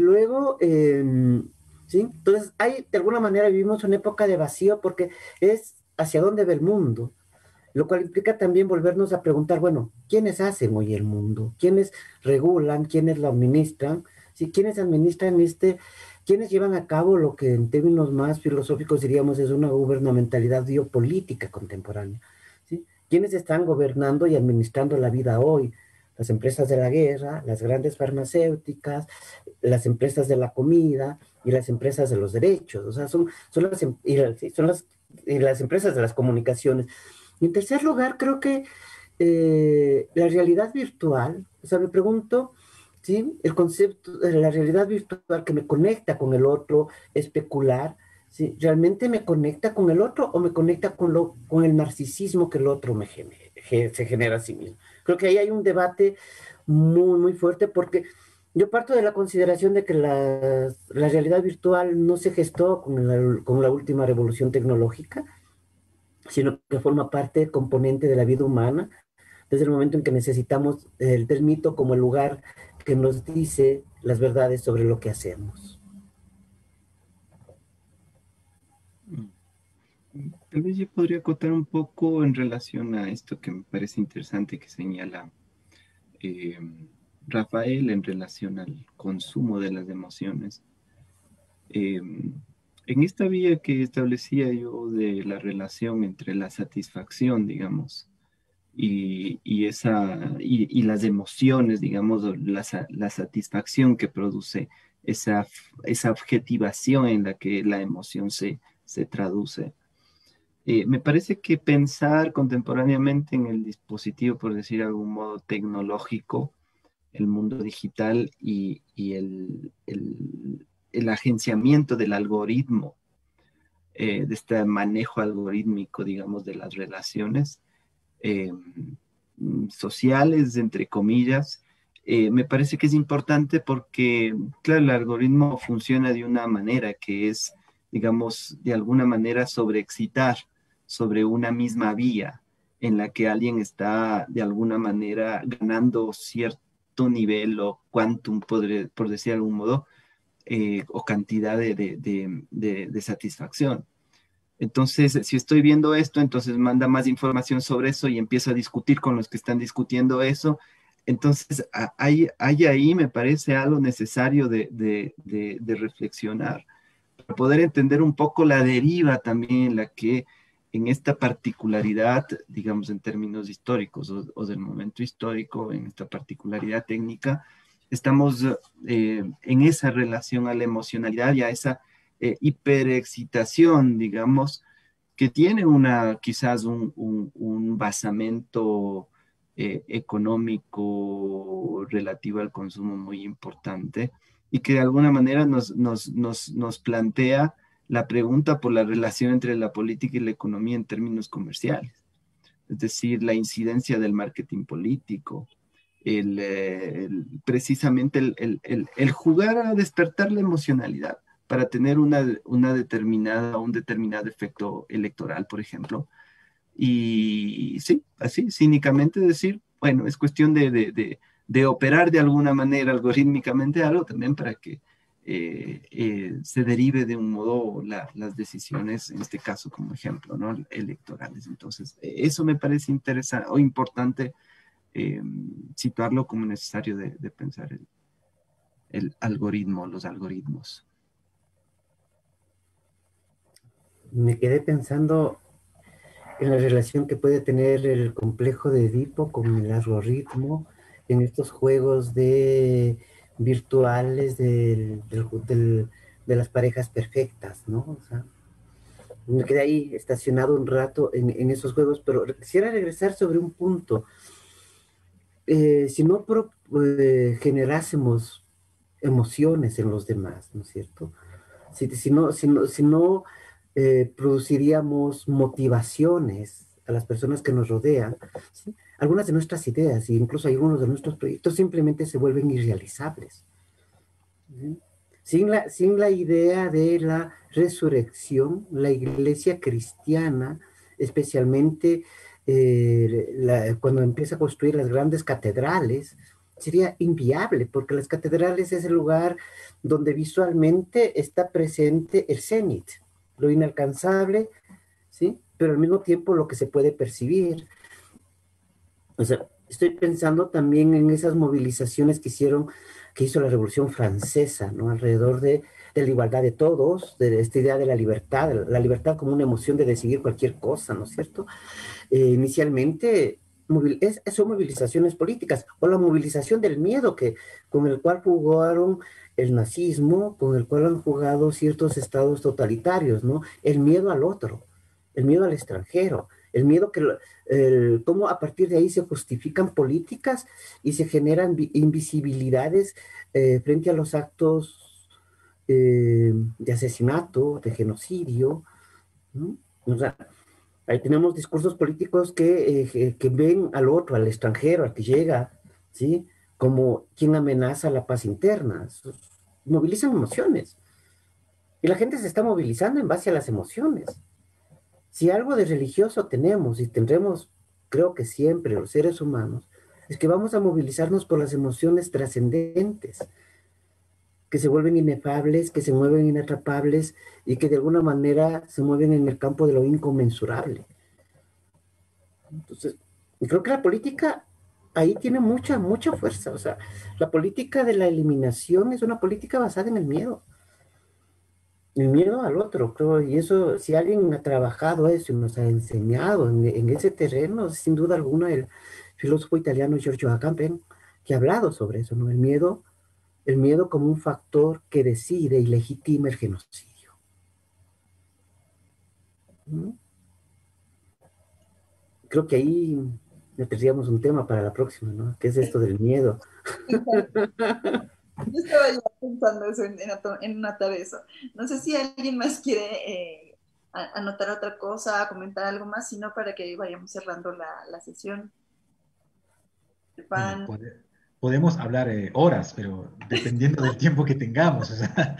¿sí? Entonces, de alguna manera vivimos una época de vacío porque es hacia dónde va el mundo, lo cual implica también volvernos a preguntar, bueno, ¿quiénes hacen hoy el mundo? ¿Quiénes regulan? ¿Quiénes lo administran? ¿Sí? ¿Quiénes administran quiénes llevan a cabo lo que en términos más filosóficos diríamos es una gubernamentalidad biopolítica contemporánea? ¿Sí? ¿Quiénes están gobernando y administrando la vida hoy? Las empresas de la guerra, las grandes farmacéuticas, las empresas de la comida y las empresas de los derechos. O sea, son las en las empresas de las comunicaciones. Y en tercer lugar, creo que la realidad virtual, o sea, me pregunto, ¿sí? El concepto de la realidad virtual que me conecta con el otro, especular, ¿sí? ¿Realmente me conecta con el otro o me conecta con el narcisismo que el otro se genera a sí mismo? Creo que ahí hay un debate muy, muy fuerte porque yo parto de la consideración de que la realidad virtual no se gestó con la última revolución tecnológica, sino que forma parte componente de la vida humana desde el momento en que necesitamos el mito como el lugar que nos dice las verdades sobre lo que hacemos. Tal vez yo podría acotar un poco en relación a esto que me parece interesante que señala eh, Rafael en relación al consumo de las emociones. En esta vía que establecía yo de la relación entre la satisfacción, digamos, y las emociones, digamos, la satisfacción que produce esa objetivación en la que la emoción se traduce. Me parece que pensar contemporáneamente en el dispositivo, por decir de algún modo, tecnológico, el mundo digital y el agenciamiento del algoritmo, de este manejo algorítmico, digamos, de las relaciones eh, sociales, entre comillas, me parece que es importante porque, claro, el algoritmo funciona de una manera que es, digamos, de alguna manera sobreexcitar sobre una misma vía en la que alguien está de alguna manera ganando cierto nivel o quantum, por decir de algún modo, o cantidad de satisfacción. Entonces, si estoy viendo esto, entonces manda más información sobre eso y empiezo a discutir con los que están discutiendo eso. Entonces, hay ahí, me parece, algo necesario de reflexionar, para poder entender un poco la deriva también en la que en esta particularidad, digamos en términos históricos o del momento histórico, en esta particularidad técnica, estamos en esa relación a la emocionalidad y a esa hiperexcitación, digamos, que tiene quizás un basamento económico relativo al consumo muy importante y que de alguna manera nos plantea la pregunta por la relación entre la política y la economía en términos comerciales. Es decir, la incidencia del marketing político, precisamente el jugar a despertar la emocionalidad para tener un determinado efecto electoral, por ejemplo. Y sí, así, cínicamente decir, bueno, es cuestión de operar de alguna manera algorítmicamente algo también para que se derive de un modo las decisiones, en este caso como ejemplo, ¿no? Electorales. Entonces, eso me parece interesante o importante situarlo como necesario de pensar el algoritmo, los algoritmos. Me quedé pensando en la relación que puede tener el complejo de Edipo con el algoritmo en estos juegos virtuales de las parejas perfectas, ¿no? O sea, me quedé ahí estacionado un rato en esos juegos, pero quisiera regresar sobre un punto. Si no generásemos emociones en los demás, ¿no es cierto? Si no produciríamos motivaciones a las personas que nos rodean, ¿sí? Algunas de nuestras ideas e incluso algunos de nuestros proyectos simplemente se vuelven irrealizables. ¿Sí? Sin la idea de la resurrección, la iglesia cristiana, especialmente cuando empieza a construir las grandes catedrales, sería inviable, porque las catedrales es el lugar donde visualmente está presente el cenit, lo inalcanzable, ¿sí? Pero al mismo tiempo lo que se puede percibir. O sea, estoy pensando también en esas movilizaciones que hizo la Revolución Francesa, ¿no? Alrededor de la igualdad de todos, de esta idea de la libertad como una emoción de decidir cualquier cosa, ¿no es cierto? Inicialmente son movilizaciones políticas, o la movilización del miedo con el cual jugaron el nazismo, con el cual han jugado ciertos estados totalitarios, ¿no? El miedo al otro, el miedo al extranjero, el miedo cómo a partir de ahí se justifican políticas y se generan invisibilidades frente a los actos de asesinato, de genocidio, ¿no? O sea, ahí tenemos discursos políticos que ven al otro, al extranjero, al que llega, ¿sí? Como quien amenaza la paz interna. Movilizan emociones. Y la gente se está movilizando en base a las emociones. Si algo de religioso tenemos y tendremos, creo que siempre los seres humanos, es que vamos a movilizarnos por las emociones trascendentes, que se vuelven inefables, que se mueven inatrapables y que de alguna manera se mueven en el campo de lo inconmensurable. Entonces, creo que la política ahí tiene mucha, mucha fuerza. O sea, la política de la eliminación es una política basada en el miedo al otro, creo. Y eso, si alguien ha trabajado eso y nos ha enseñado en ese terreno, sin duda alguna, el filósofo italiano Giorgio Agamben, que ha hablado sobre eso, ¿no? El miedo como un factor que decide y legitima el genocidio. ¿Mm? Creo que ahí tendríamos un tema para la próxima, ¿no? ¿Qué es esto del miedo? Yo estaba ya pensando eso en notar eso. No sé si alguien más quiere anotar otra cosa, comentar algo más, sino para que vayamos cerrando la sesión. Bueno, Pan, podemos hablar horas, pero dependiendo del tiempo que tengamos. O sea.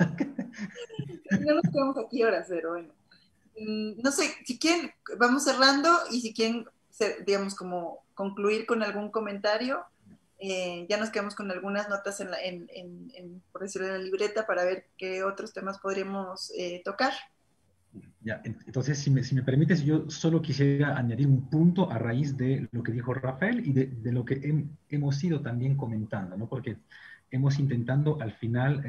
no nos quedamos aquí horas, pero bueno. No sé, si quieren, vamos cerrando y si quieren, digamos, como concluir con algún comentario, ya nos quedamos con algunas notas por decirlo, en la libreta para ver qué otros temas podríamos tocar. Ya, entonces, si me permites, yo solo quisiera añadir un punto a raíz de lo que dijo Rafael y de lo que hemos ido también comentando, ¿no? Porque hemos intentado al final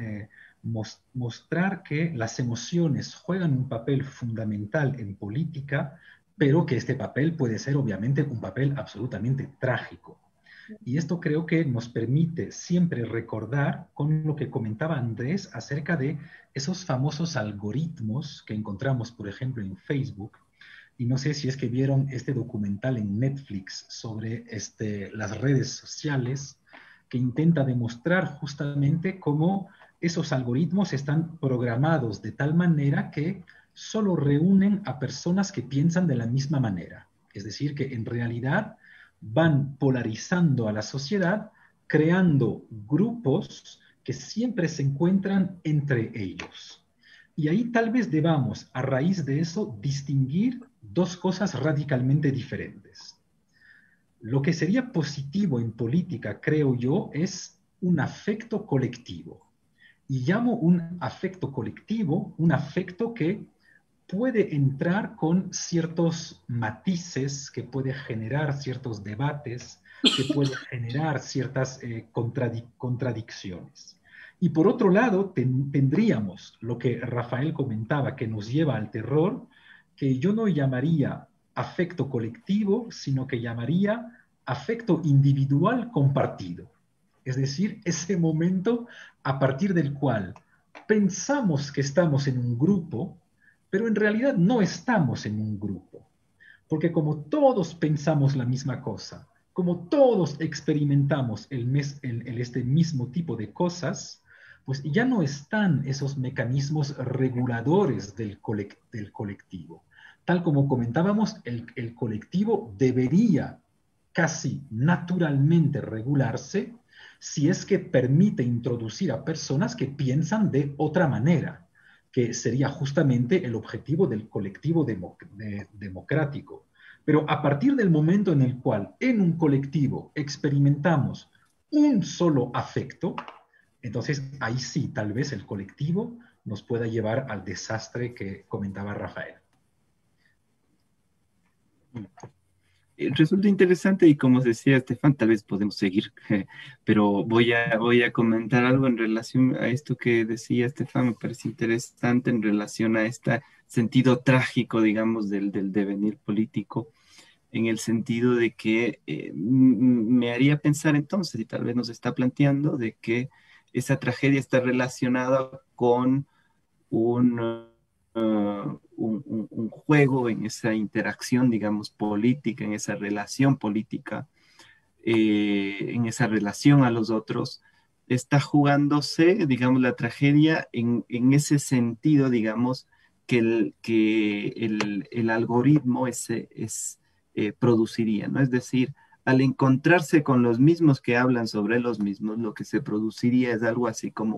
mostrar que las emociones juegan un papel fundamental en política, pero que este papel puede ser obviamente un papel absolutamente trágico. Y esto creo que nos permite siempre recordar con lo que comentaba Andrés acerca de esos famosos algoritmos que encontramos, por ejemplo, en Facebook. Y no sé si es que vieron este documental en Netflix sobre las redes sociales que intenta demostrar justamente cómo esos algoritmos están programados de tal manera que solo reúnen a personas que piensan de la misma manera. Es decir, que en realidad van polarizando a la sociedad, creando grupos que siempre se encuentran entre ellos. Y ahí tal vez debamos, a raíz de eso, distinguir dos cosas radicalmente diferentes. Lo que sería positivo en política, creo yo, es un afecto colectivo. Y llamo un afecto colectivo un afecto que puede entrar con ciertos matices, que puede generar ciertos debates, que puede generar ciertas contradicciones. Y por otro lado, tendríamos lo que Rafael comentaba, que nos lleva al terror, que yo no llamaría afecto colectivo, sino que llamaría afecto individual compartido. Es decir, ese momento a partir del cual pensamos que estamos en un grupo, pero en realidad no estamos en un grupo, porque como todos pensamos la misma cosa, como todos experimentamos este mismo tipo de cosas, pues ya no están esos mecanismos reguladores del colectivo. Tal como comentábamos, el colectivo debería casi naturalmente regularse si es que permite introducir a personas que piensan de otra manera, que sería justamente el objetivo del colectivo democrático. Pero a partir del momento en el cual en un colectivo experimentamos un solo afecto, entonces ahí sí, tal vez el colectivo nos pueda llevar al desastre que comentaba Rafael. Resulta interesante y como decía Estefan, tal vez podemos seguir, pero voy a comentar algo en relación a esto que decía Estefan, me parece interesante en relación a este sentido trágico, digamos, del devenir político, en el sentido de que me haría pensar entonces, y tal vez nos está planteando, de que esa tragedia está relacionada con un un juego en esa interacción, digamos, política, en esa relación política, en esa relación a los otros, está jugándose, digamos, la tragedia en ese sentido, digamos, que el algoritmo produciría, ¿no? Es decir, al encontrarse con los mismos que hablan sobre los mismos, lo que se produciría es algo así como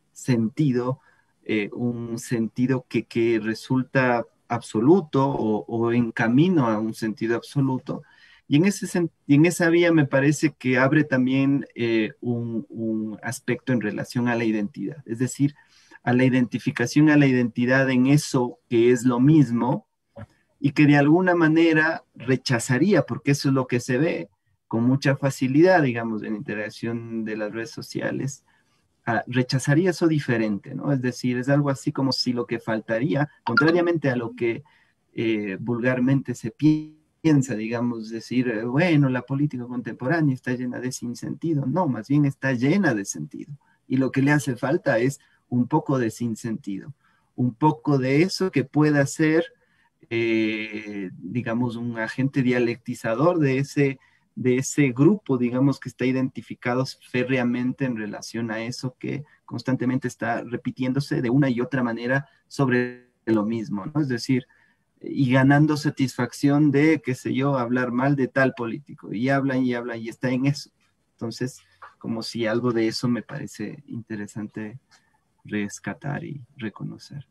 un sentido que resulta absoluto o en camino a un sentido absoluto. Y en esa vía me parece que abre también un aspecto en relación a la identidad, es decir, a la identificación, a la identidad en eso que es lo mismo y que de alguna manera rechazaría, porque eso es lo que se ve con mucha facilidad, digamos, en la interacción de las redes sociales, rechazaría eso diferente, ¿no? Es decir, es algo así como si lo que faltaría, contrariamente a lo que vulgarmente se piensa, digamos, decir, bueno, la política contemporánea está llena de sinsentido. No, más bien está llena de sentido. Y lo que le hace falta es un poco de sinsentido, un poco de eso que pueda ser, digamos, un agente dialectizador de ese grupo, digamos, que está identificado férreamente en relación a eso que constantemente está repitiéndose de una y otra manera sobre lo mismo, ¿no? Es decir, y ganando satisfacción de, qué sé yo, hablar mal de tal político, y hablan y está en eso. Entonces, como si algo de eso me parece interesante rescatar y reconocer.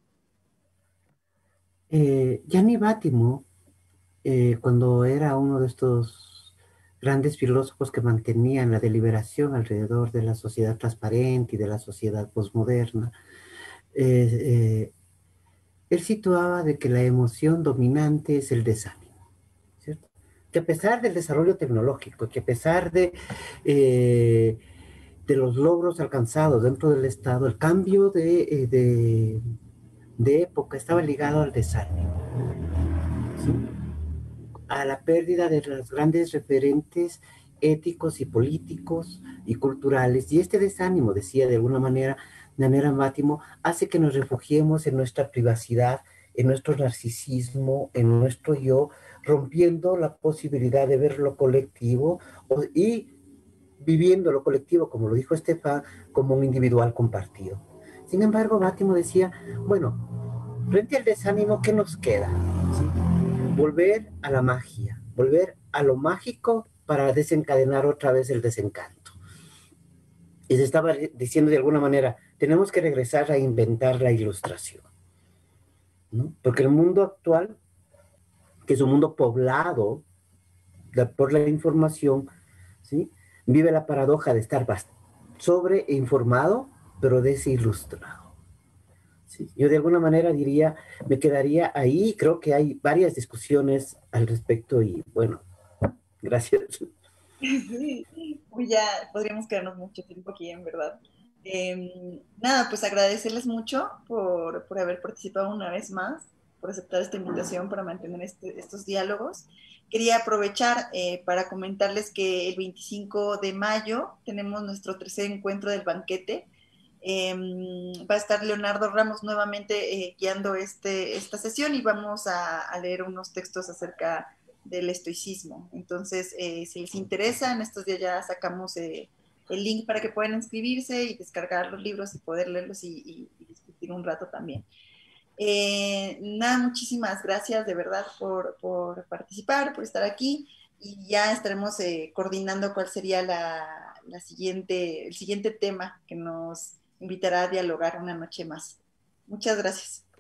Gianni Vattimo, cuando era uno de estos grandes filósofos que mantenían la deliberación alrededor de la sociedad transparente y de la sociedad posmoderna, él situaba de que la emoción dominante es el desánimo, ¿cierto? Que a pesar del desarrollo tecnológico, que a pesar de los logros alcanzados dentro del Estado, el cambio de época estaba ligado al desánimo, ¿sí? A la pérdida de los grandes referentes éticos y políticos y culturales. Y este desánimo, decía de alguna manera Máximo, hace que nos refugiemos en nuestra privacidad, en nuestro narcisismo, en nuestro yo, rompiendo la posibilidad de ver lo colectivo y viviendo lo colectivo, como lo dijo Estefan, como un individual compartido. Sin embargo, Máximo decía, bueno, frente al desánimo, ¿qué nos queda? ¿Sí? Volver a la magia, volver a lo mágico para desencadenar otra vez el desencanto. Y se estaba diciendo de alguna manera, tenemos que regresar a inventar la ilustración, ¿no? Porque el mundo actual, que es un mundo poblado por la información, ¿sí? Vive la paradoja de estar sobreinformado, pero desilustrado. Sí, yo de alguna manera diría, me quedaría ahí, creo que hay varias discusiones al respecto y bueno, gracias. Sí, pues ya podríamos quedarnos mucho tiempo aquí, en verdad. Nada, pues agradecerles mucho por haber participado una vez más, por aceptar esta invitación para mantener estos diálogos. Quería aprovechar para comentarles que el 25 de mayo tenemos nuestro tercer encuentro del banquete. Va a estar Leonardo Ramos nuevamente guiando esta sesión y vamos a leer unos textos acerca del estoicismo. Entonces, si les interesa, en estos días ya sacamos el link para que puedan inscribirse y descargar los libros y poder leerlos y discutir un rato también. Nada, muchísimas gracias de verdad por participar, por estar aquí y ya estaremos coordinando cuál sería el siguiente tema que nos invitará a dialogar una noche más. Muchas gracias.